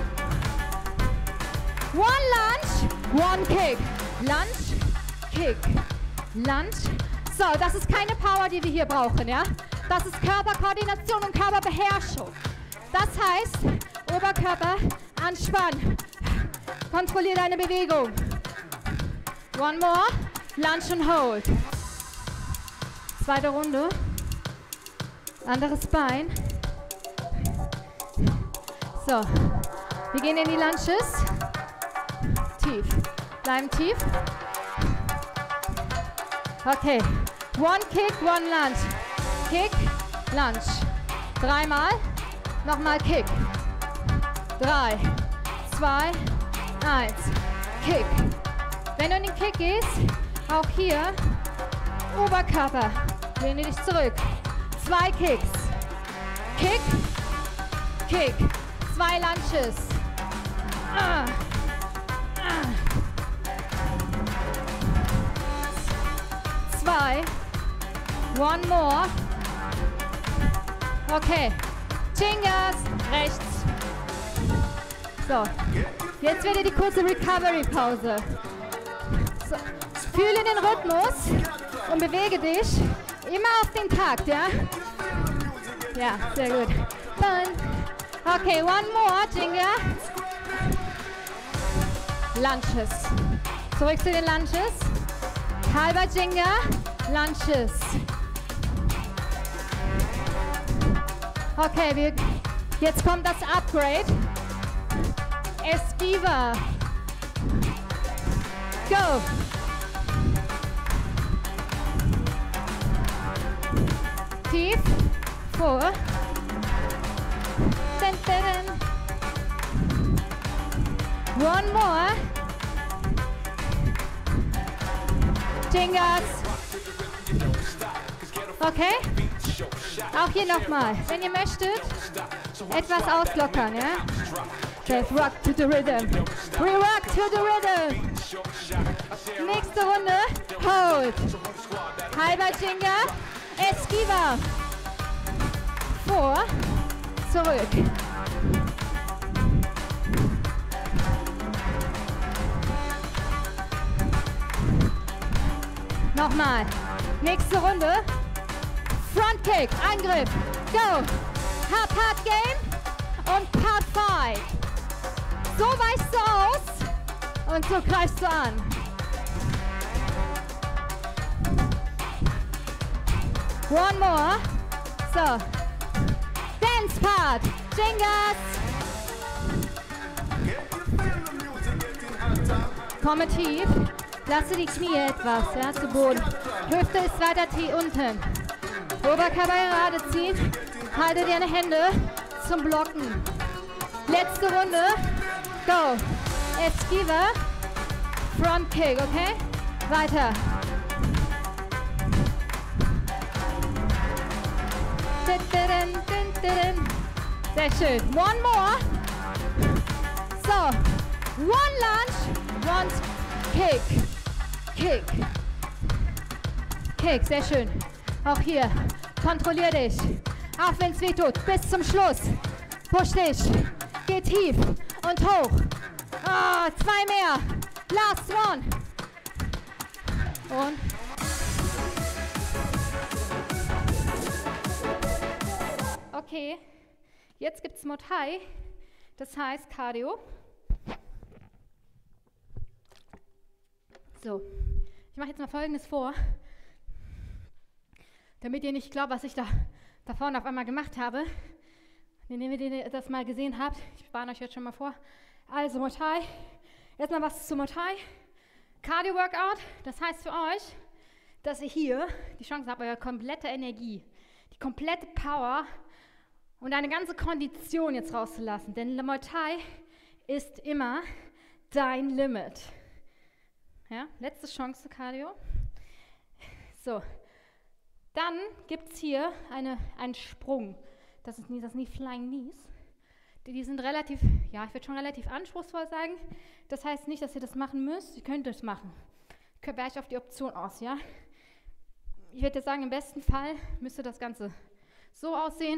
One lunge, one kick. Lunge, Kick, Lunge. So, das ist keine Power, die wir hier brauchen, ja? Das ist Körperkoordination und Körperbeherrschung. Das heißt, Oberkörper anspannen. Kontrolliere deine Bewegung. One more, Lunge und Hold. Zweite Runde. Anderes Bein. So, wir gehen in die Lunges. Tief. Bleiben tief. Okay. One kick, one lunge. Kick, lunge. Dreimal. Nochmal Kick. Drei, zwei, eins. Kick. Wenn du in den Kick gehst, auch hier Oberkörper. Lehne dich zurück. Zwei Kicks. Kick, Kick. Zwei Lunges. Ah. Zwei. One more. Okay. Jingas. Rechts. So. Jetzt wieder die kurze Recovery-Pause. So. Fühle den Rhythmus und bewege dich immer auf den Takt, ja? Ja, sehr gut. Dann. Okay, one more, Jinga. Lunges. Zurück zu den Lunges. Halber Jinga, Lunges. Okay, wir, jetzt kommt das Upgrade. Esquiva. Go! Tief. Vor. Dun, dun, dun. One more. Jingas. Okay. Auch hier nochmal. Wenn ihr möchtet, etwas auslockern, ja? Let's rock to the rhythm. We rock to the rhythm. Nächste Runde. Hold. Halber Jinga. Esquiva. Vor. Zurück. Nochmal. Nächste Runde. Front Kick. Angriff. Go. Hard, hard Game. Und Part fünf. So weichst du aus. Und so greifst du an. One more. So. Dance Part. Jingas. Komme tief. Lasse die Knie etwas, ja, zu Boden. Hüfte ist weiter tief unten. Oberkörper gerade ziehen. Halte deine Hände zum Blocken. Letzte Runde. Go. Esquiva. Front Kick, okay? Weiter. Sehr schön. One more. So. One lunge. One Kick. Kick. Kick. Sehr schön. Auch hier. Kontrollier dich. Auch wenn es weh tut. Bis zum Schluss. Push dich. Geh tief und hoch. Oh, zwei mehr. Last one. Und. Okay. Jetzt gibt es Muay Thai. Das heißt Cardio. So. Ich mache jetzt mal Folgendes vor. Damit ihr nicht glaubt, was ich da, da vorne auf einmal gemacht habe. Wenn ihr das mal gesehen habt, ich warne euch jetzt schon mal vor. Also Muay Thai, erstmal was zu Muay Thai. Cardio-Workout, das heißt für euch, dass ihr hier die Chance habt, eure komplette Energie, die komplette Power und eine ganze Kondition jetzt rauszulassen. Denn Muay Thai ist immer dein Limit. Ja, letzte Chance zu Cardio. So. Dann gibt es hier eine, einen Sprung. Das ist nie, das nie Flying Knees. Die, die sind relativ, ja, ich würde schon relativ anspruchsvoll sagen. Das heißt nicht, dass ihr das machen müsst. Ihr könnt es machen. Ihr wäre ich auf die Option aus, ja. Ich würde sagen, im besten Fall müsste das Ganze so aussehen.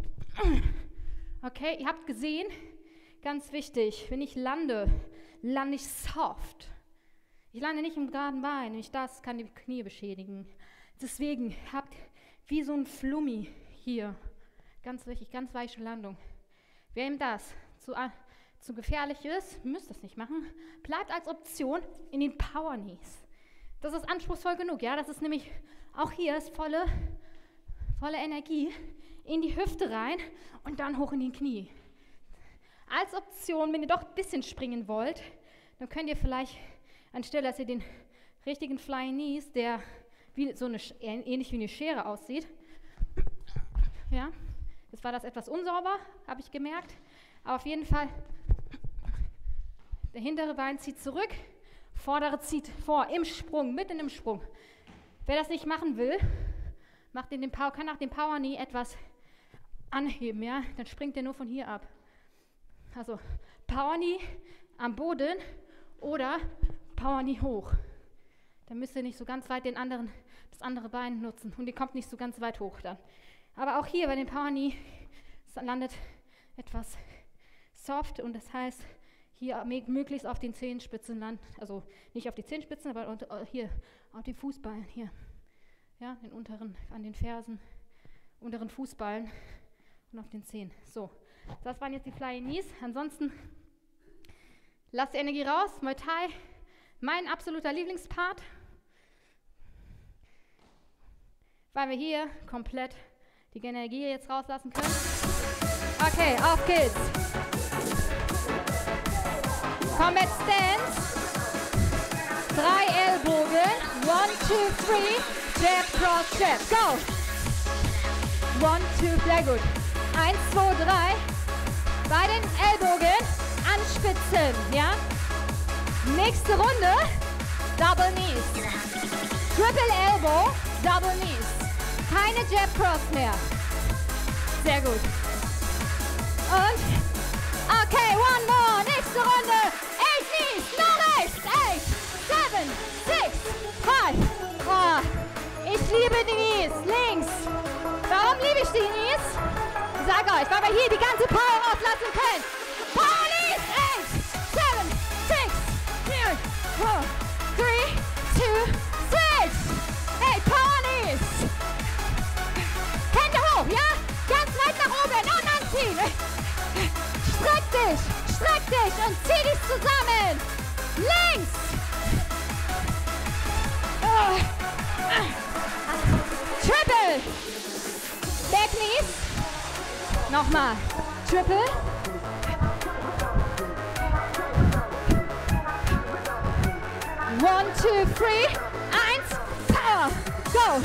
Okay, ihr habt gesehen, ganz wichtig, wenn ich lande, lande ich soft. Ich lande nicht im geraden Bein, nämlich das kann die Knie beschädigen. Deswegen habt wie so ein Flummi hier, ganz wichtig, ganz weiche Landung. Wem das zu, uh, zu gefährlich ist, müsst das nicht machen, bleibt als Option in den Power Knees. Das ist anspruchsvoll genug, ja, das ist nämlich, auch hier ist volle, volle Energie in die Hüfte rein und dann hoch in die Knie. Als Option, wenn ihr doch ein bisschen springen wollt, dann könnt ihr vielleicht, anstelle dass ihr den richtigen Flying Knees, der wie so eine, ähnlich wie eine Schere aussieht. Ja, jetzt war das etwas unsauber, habe ich gemerkt. Aber auf jeden Fall, der hintere Bein zieht zurück, vordere zieht vor, im Sprung, mitten im Sprung. Wer das nicht machen will, macht den, den Power, kann nach dem Power Knee etwas anheben, ja? Dann springt er nur von hier ab. Also Power Knee am Boden oder Power Knee hoch. Dann müsst ihr nicht so ganz weit den anderen, das andere Bein nutzen und ihr kommt nicht so ganz weit hoch dann. Aber auch hier bei den Power Knee landet etwas soft und das heißt, hier möglichst auf den Zehenspitzen landen, also nicht auf die Zehenspitzen, aber hier auf den Fußballen, hier, ja, den unteren, an den Fersen, unteren Fußballen und auf den Zehen. So, das waren jetzt die Flying Knees. Ansonsten lasst die Energie raus, Muay Thai, mein absoluter Lieblingspart, weil wir hier komplett die Energie jetzt rauslassen können. Okay, auf geht's. Combat Stance. Drei two, three. Jab, cross, jab. Go. One, two, sehr gut. Eins, zwei, drei. Bei den Ellbogen anspitzen, ja? Nächste Runde. Double Knees. Triple Elbow, Double Knees. Keine Jab Cross mehr. Sehr gut. Und, okay, one more. Nächste Runde. Eight Knees, noch rechts. Eight, seven, six, five. Oh, ich liebe die Knees. Links. Warum liebe ich die Knees? Ich sag euch, weil wir hier die ganze Power rauslassen können. Power Knees. Eight, seven, six, five, four, three, two, switch. Hey, Power Knees. Hände hoch, ja? Ganz weit nach oben und anziehen. Streck dich, streck dich und zieh dich zusammen. Links. Oh. Triple. Back Knees. Nochmal. Triple. One, two, three. Eins. Power. Go.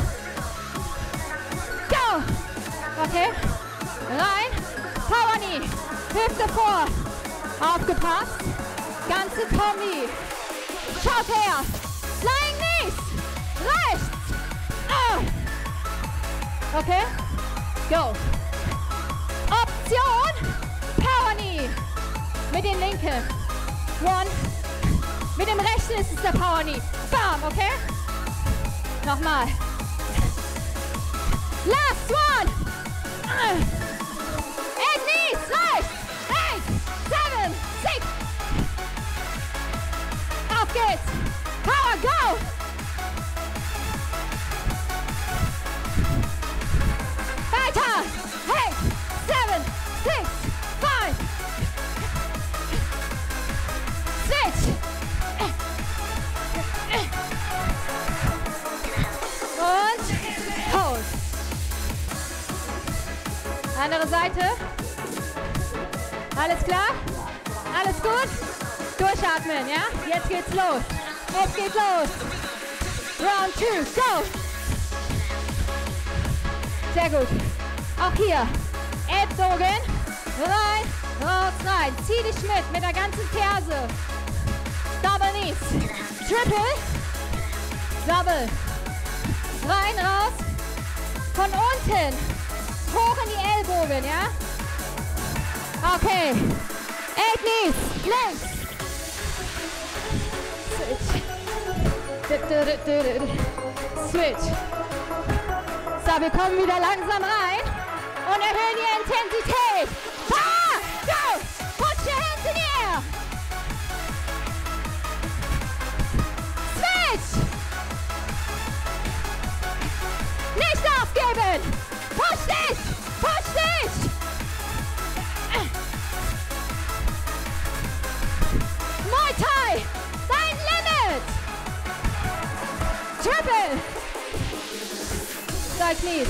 Go. Okay. Rein. Power Knee. Hüfte vor. Aufgepasst. Ganze Kombi. Schaut her. Flying Knees. Rechts. Oh. Okay. Go. Option. Power Knee. Mit den linken. One. Mit dem rechten ist es der Power Knee. Bam, okay? Nochmal. Last one. Eight knees, rechts. Eight, seven, six. Auf geht's. Power, go. Weiter. Eight, seven, six, five. Switch. Und hold. Andere Seite. Alles klar? Alles gut? Durchatmen, ja? Jetzt geht's los. Jetzt geht's los. Round two, go. Sehr gut. Auch hier. Ellbogen. Rein, raus, rein. Zieh dich mit, mit der ganzen Ferse. Double Knees. Triple. Double. Rein, raus. Von unten. Hoch in die Ellbogen, ja? Okay. Eight Knees. Links. Switch. Switch. So, wir kommen wieder langsam rein und erhöhen die Intensität. Power! Go! Put your hands in the air. Switch! Nicht aufgeben! Push dich! Push dich! Muay Thai! Dein Limit! Triple! Side Knees.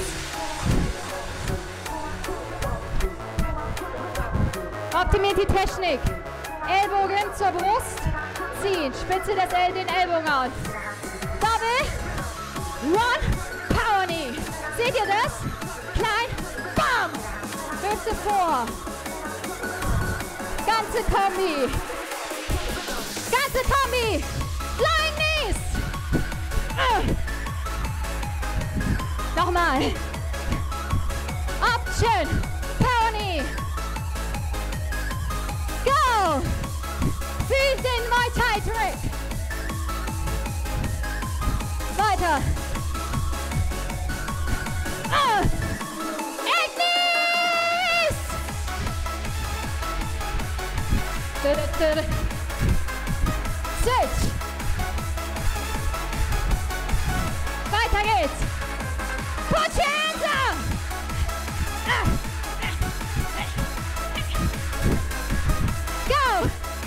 Optimiert die Technik. Ellbogen zur Brust. Ziehen. Spitze des El den Ellbogen aus. Double. One. Power Knee. Seht ihr das? Klein. Bam. Hüfte vor. Ganze Kombi. Ganze Kombi. Flying Knees. Uh. Nochmal. Option. Power Knee. Go. Fühl den Muay Thai Trick. Weiter. Uh. Eight Knees. Switch. Weiter geht's. Put your hands up. Go.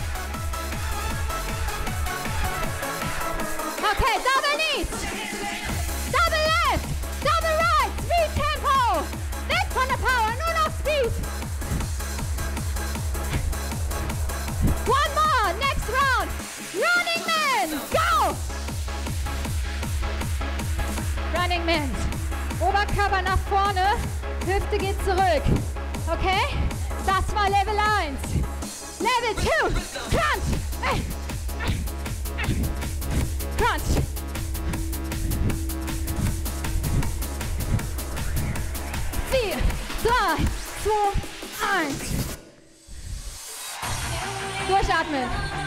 Okay, double knees. Double left. Double right. Speed tempo. Weg von der Power. Nur noch Speed. One more. Next round. Running man. Go. Alignment. Oberkörper nach vorne, Hüfte geht zurück. Okay? Das war Level eins. Level zwei, Crunch. Crunch. vier, drei, zwei, eins. Durchatmen.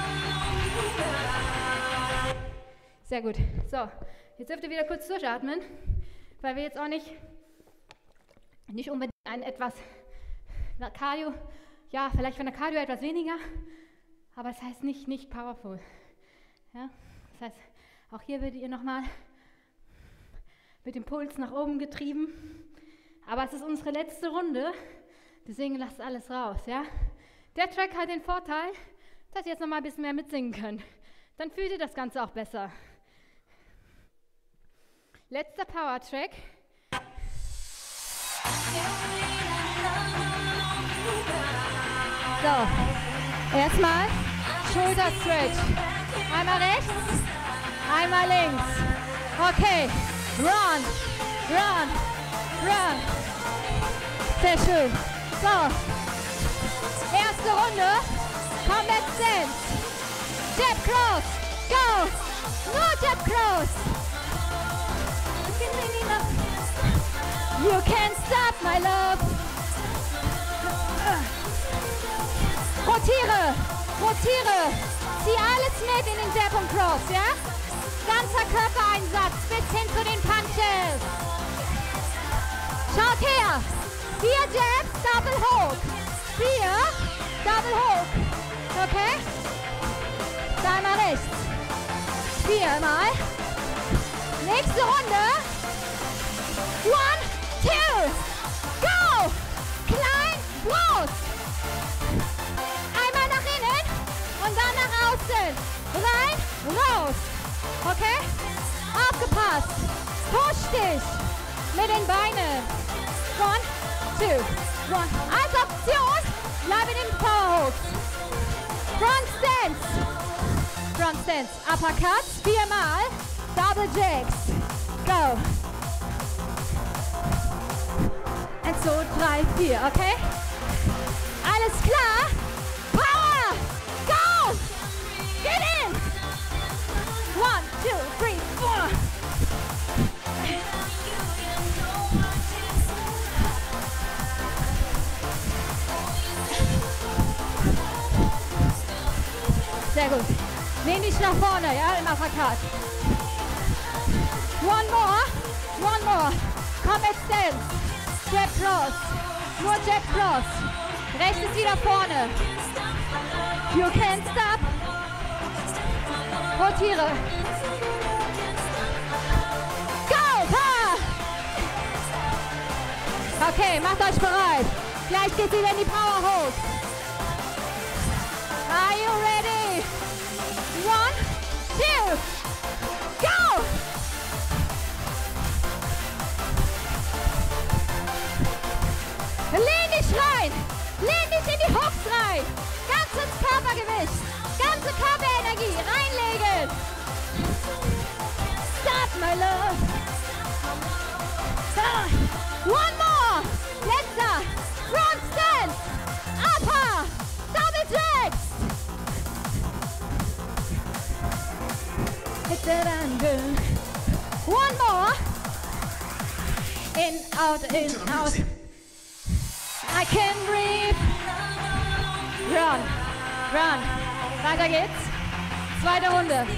Sehr gut. So, jetzt dürft ihr wieder kurz durchatmen, weil wir jetzt auch nicht, nicht unbedingt ein etwas Cardio, ja, vielleicht von der Cardio etwas weniger, aber es heißt nicht, nicht powerful. Ja? Das heißt, auch hier werdet ihr nochmal mit dem Puls nach oben getrieben, aber es ist unsere letzte Runde, deswegen lasst alles raus. Ja? Der Track hat den Vorteil, dass ihr jetzt nochmal ein bisschen mehr mitsingen könnt. Dann fühlt ihr das Ganze auch besser. Letzter Power-Track. So, erstmal Schulter-Stretch. Einmal rechts, einmal links. Okay, run, run, run. Sehr schön. So, erste Runde, Combat Stance. Jab Cross, go, nur Jab Cross. You can't stop my love. Rotiere, rotiere. Zieh alles mit in den Jab und Cross, ja? Ganzer Körpereinsatz bis hin zu den Punches. Schaut her. Vier Jabs, Double Hook. Vier, Double Hook. Okay? Zweimal rechts. Viermal. Nächste Runde. One, two, go! Klein, Brust. Einmal nach innen und dann nach außen. Rein, raus. Okay? Aufgepasst. Push dich mit den Beinen. One, two, one. Als Option bleibe in den Powerhooks. Front Stance. Front Stance. Uppercut. Viermal. Double Jacks. Go. eins, zwei, drei, vier, okay? Alles klar? Power! Go! Get in! One, two, three, four. Sehr gut. Nehm dich nach vorne, ja, im Uppercut. One more. One more. Combat Stance. Jab Cross. Nur Jab Cross. Rechts ist wieder vorne. You can't stop. Rotiere. Go! Power! Okay, macht euch bereit. Gleich geht's wieder in die Power Hooks. Are you ready? One, two, go! Lehn dich rein! Lehn dich in die Hooks rein! Ganz ins Körpergewicht! Ganze Körperenergie reinlegen! Stop, my love! Ah. One more! Letzter! Front Stance! Upper! Double Jacks! Hit it and go! One more! In, out, in, out! I can breathe. Run, run. Weiter geht's. Zweite Runde.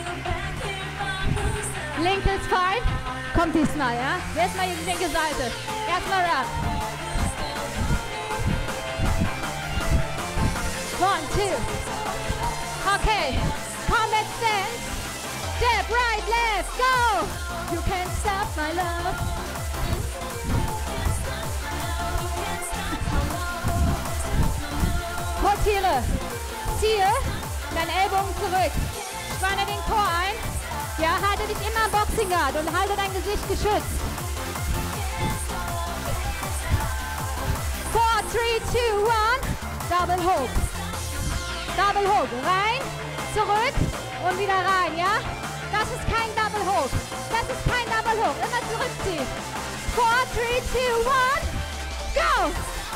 Linkes fein. Kommt diesmal, ja? Erstmal die linke Seite. Erstmal run. One, two. Okay. Combat stance. Jab, right, left, go. You can't stop my love. Rotiere, ziehe, deine Ellbogen zurück, spanne den Chor ein, ja, halte dich immer am Boxing Guard und halte dein Gesicht geschützt. Four, three, two, one, Double Hook. Double Hook, rein, zurück und wieder rein, ja? Das ist kein Double Hook, das ist kein Double Hook, immer zurück three, two, one, go!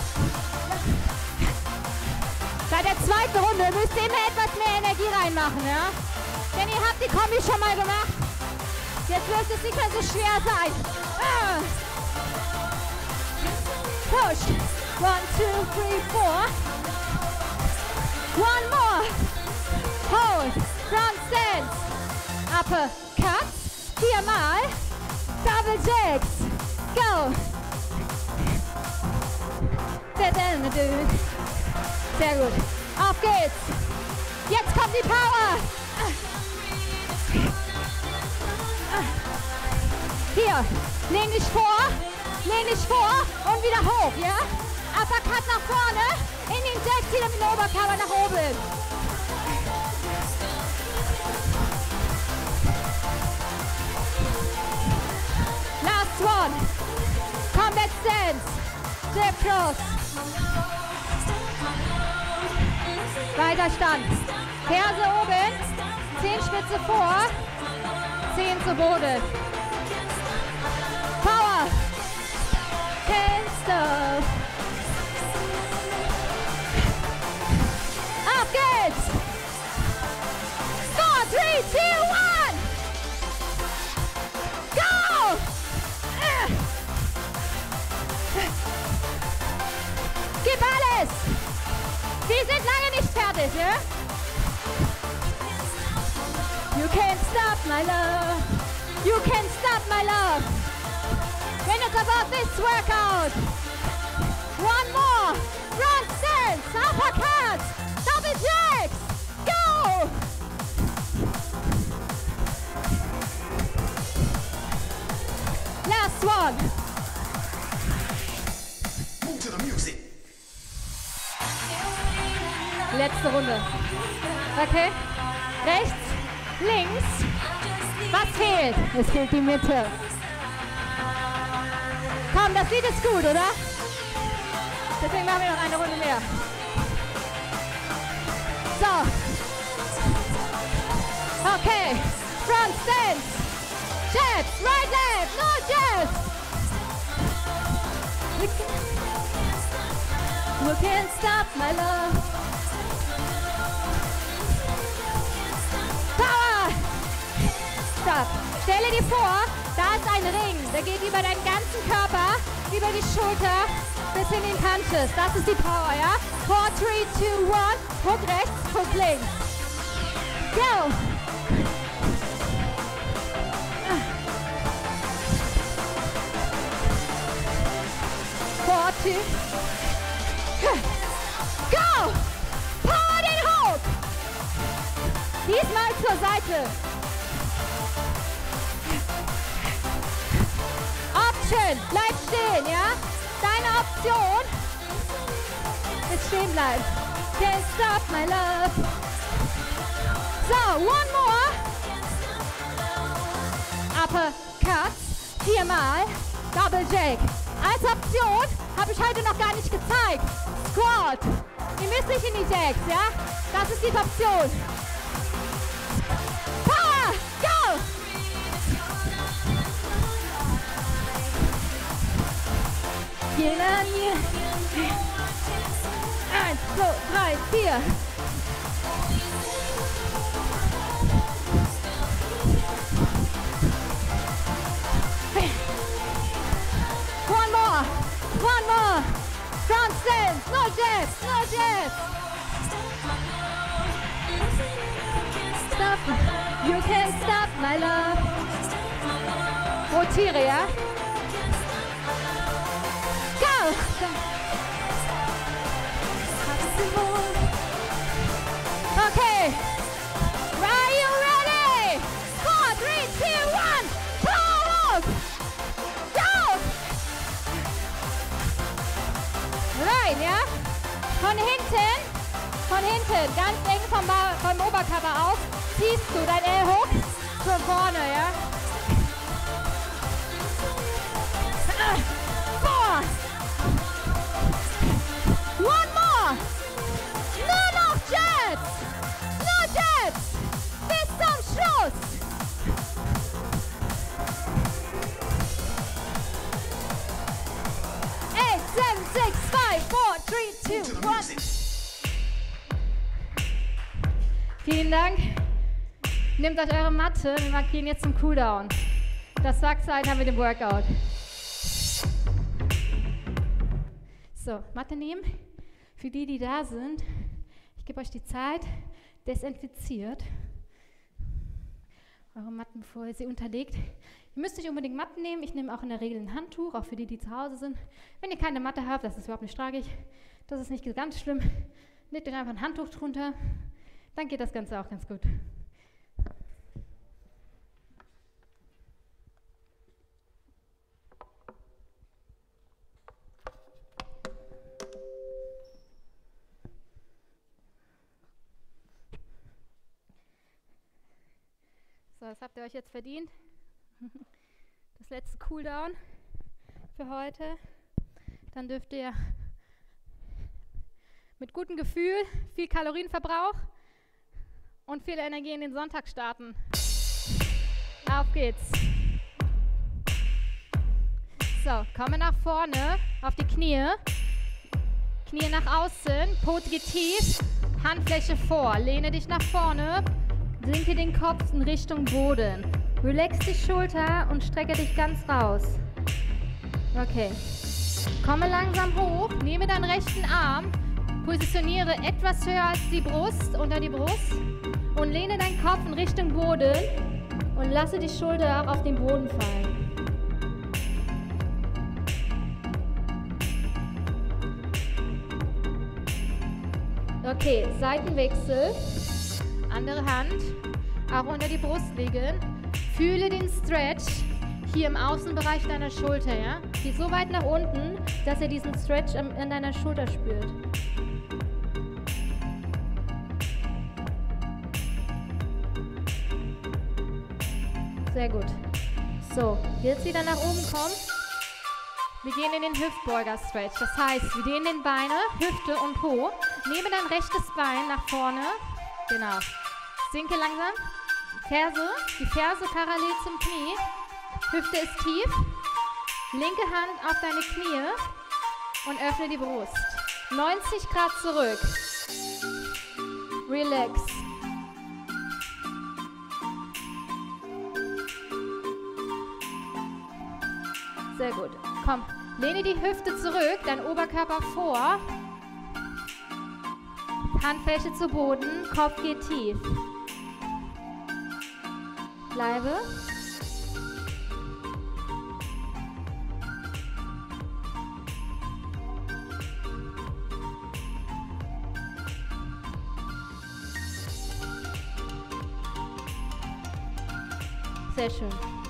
Bei der zweiten Runde müsst ihr immer etwas mehr Energie reinmachen, ja? Denn ihr habt die Kombi schon mal gemacht. Jetzt wird es nicht mehr so schwer sein. Uh. Push. One, two, three, four. One more. Hold. Front stance. Uppercut. Viermal. Double jacks. Go. Sehr gut. Auf geht's. Jetzt kommt die Power. Hier. Lehn dich vor. Lehn dich vor und wieder hoch, ja? Uppercut nach vorne. In den Jack, zieh mit dem Oberkörper nach oben. Last one. Combat stance. Step cross. Weiter Stand. Ferse oben. Zehenspitze vor. Zehen zu Boden. Power. Can't stop. Auf geht's. Four, three, two, one. Go! Gib alles. Wir sind lange nicht fertig, ja? You can't stop my love. You can't stop my love. When it's about this workout. One more. Front stance. Uppercut. Double jacks. Go. Last one. Move to the music. Letzte Runde. Okay. Rechts. Links. Was fehlt? Es fehlt die Mitte. Komm, das Lied ist gut, oder? Deswegen machen wir noch eine Runde mehr. So. Okay. Front stance. Jabs. Right left. No jabs. You can't stop my love. Power. Stop. Stelle dir vor, da ist ein Ring. Der geht über deinen ganzen Körper, über die Schulter bis in den Punches. Das ist die Power, ja? Four, three, two, one. Druck rechts, Druck links. Go. Four, two. Go. Power den hoch. Diesmal zur Seite. Option, bleib stehen, ja? Deine Option ist stehen bleiben. Can't stop my love. So, one more. Uppercut, viermal. Double Jack. Als Option habe ich heute noch gar nicht gezeigt. Squat. Ihr müsst nicht in die Jacks, ja? Das ist die Option. Power, go! Gehen an mir. Eins, zwei, drei, vier. One more. One more. Front stance. No jabs. No jabs. Stop. You can't stop my love. Rotiere, ja? Go! Okay. Are you ready? Four, three, two, one. Power! Go! Rein, ja? Von hinten, von hinten, ganz eng vom, ba vom Oberkörper auf, ziehst du dein Ellhook zur vorne, ja? Four. One more. Nur noch Jabs. Nur Jabs. Bis zum Schluss. vielen Dank. Nehmt euch eure Matte, wir markieren jetzt zum Cooldown. Das war Zeit haben wir den Workout. So, Matte nehmen. Für die, die da sind, ich gebe euch die Zeit, desinfiziert eure Matten, bevor ihr sie unterlegt. Ihr müsst nicht unbedingt Matten nehmen, ich nehme auch in der Regel ein Handtuch, auch für die, die zu Hause sind. Wenn ihr keine Matte habt, das ist überhaupt nicht tragisch, das ist nicht ganz schlimm, nehmt euch einfach ein Handtuch drunter, dann geht das Ganze auch ganz gut. So, das habt ihr euch jetzt verdient. Das letzte Cooldown für heute. Dann dürft ihr mit gutem Gefühl, viel Kalorienverbrauch und viel Energie in den Sonntag starten. Auf geht's. So, komme nach vorne, auf die Knie. Knie nach außen, Po geht tief, Handfläche vor, lehne dich nach vorne. Sinke den Kopf in Richtung Boden. Relax die Schulter und strecke dich ganz raus. Okay. Komme langsam hoch, nehme deinen rechten Arm, positioniere etwas höher als die Brust, unter die Brust und lehne deinen Kopf in Richtung Boden und lasse die Schulter auch auf den Boden fallen. Okay, Seitenwechsel. Andere Hand, auch unter die Brust legen. Fühle den Stretch hier im Außenbereich deiner Schulter. Ja? Geh so weit nach unten, dass ihr diesen Stretch in deiner Schulter spürt. Sehr gut. So, jetzt wieder nach oben kommen. Wir gehen in den Hüftbeuger-Stretch. Das heißt, wir dehnen den Beine, Hüfte und Po. Nehme dein rechtes Bein nach vorne. Genau. Sinke langsam, Ferse, die Ferse parallel zum Knie, Hüfte ist tief, linke Hand auf deine Knie und öffne die Brust. neunzig Grad zurück. Relax. Sehr gut. Komm, lehne die Hüfte zurück, dein Oberkörper vor. Handfläche zu Boden, Kopf geht tief. Bleibe. Sehr schön.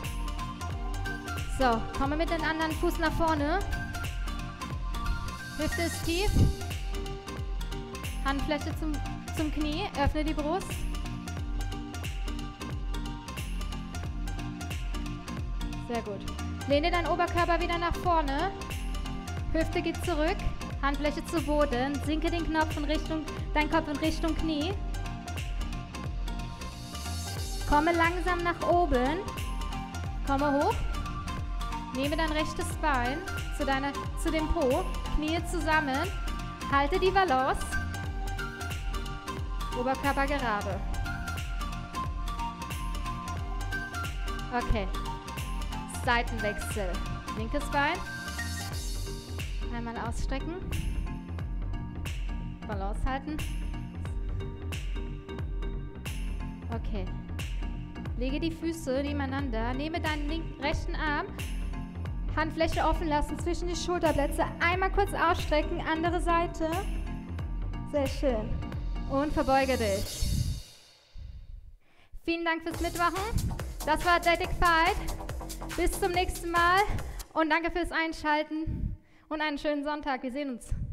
So, komme mit dem anderen Fuß nach vorne. Hüfte ist tief. Handfläche zum, zum Knie, öffne die Brust. Sehr gut. Lehne deinen Oberkörper wieder nach vorne. Hüfte geht zurück. Handfläche zu Boden. Sinke den Knopf in Richtung, dein Kopf in Richtung Knie. Komme langsam nach oben. Komme hoch. Nehme dein rechtes Bein zu, deiner, zu dem Po. Knie zusammen. Halte die Balance. Oberkörper gerade. Okay. Seitenwechsel. Linkes Bein. Einmal ausstrecken. Balance halten. Okay. Lege die Füße nebeneinander. Nehme deinen linken, rechten Arm. Handfläche offen lassen zwischen die Schulterblätter. Einmal kurz ausstrecken. Andere Seite. Sehr schön. Und verbeuge dich. Vielen Dank fürs Mitmachen. Das war Athletic Fight. Bis zum nächsten Mal und danke fürs Einschalten und einen schönen Sonntag. Wir sehen uns.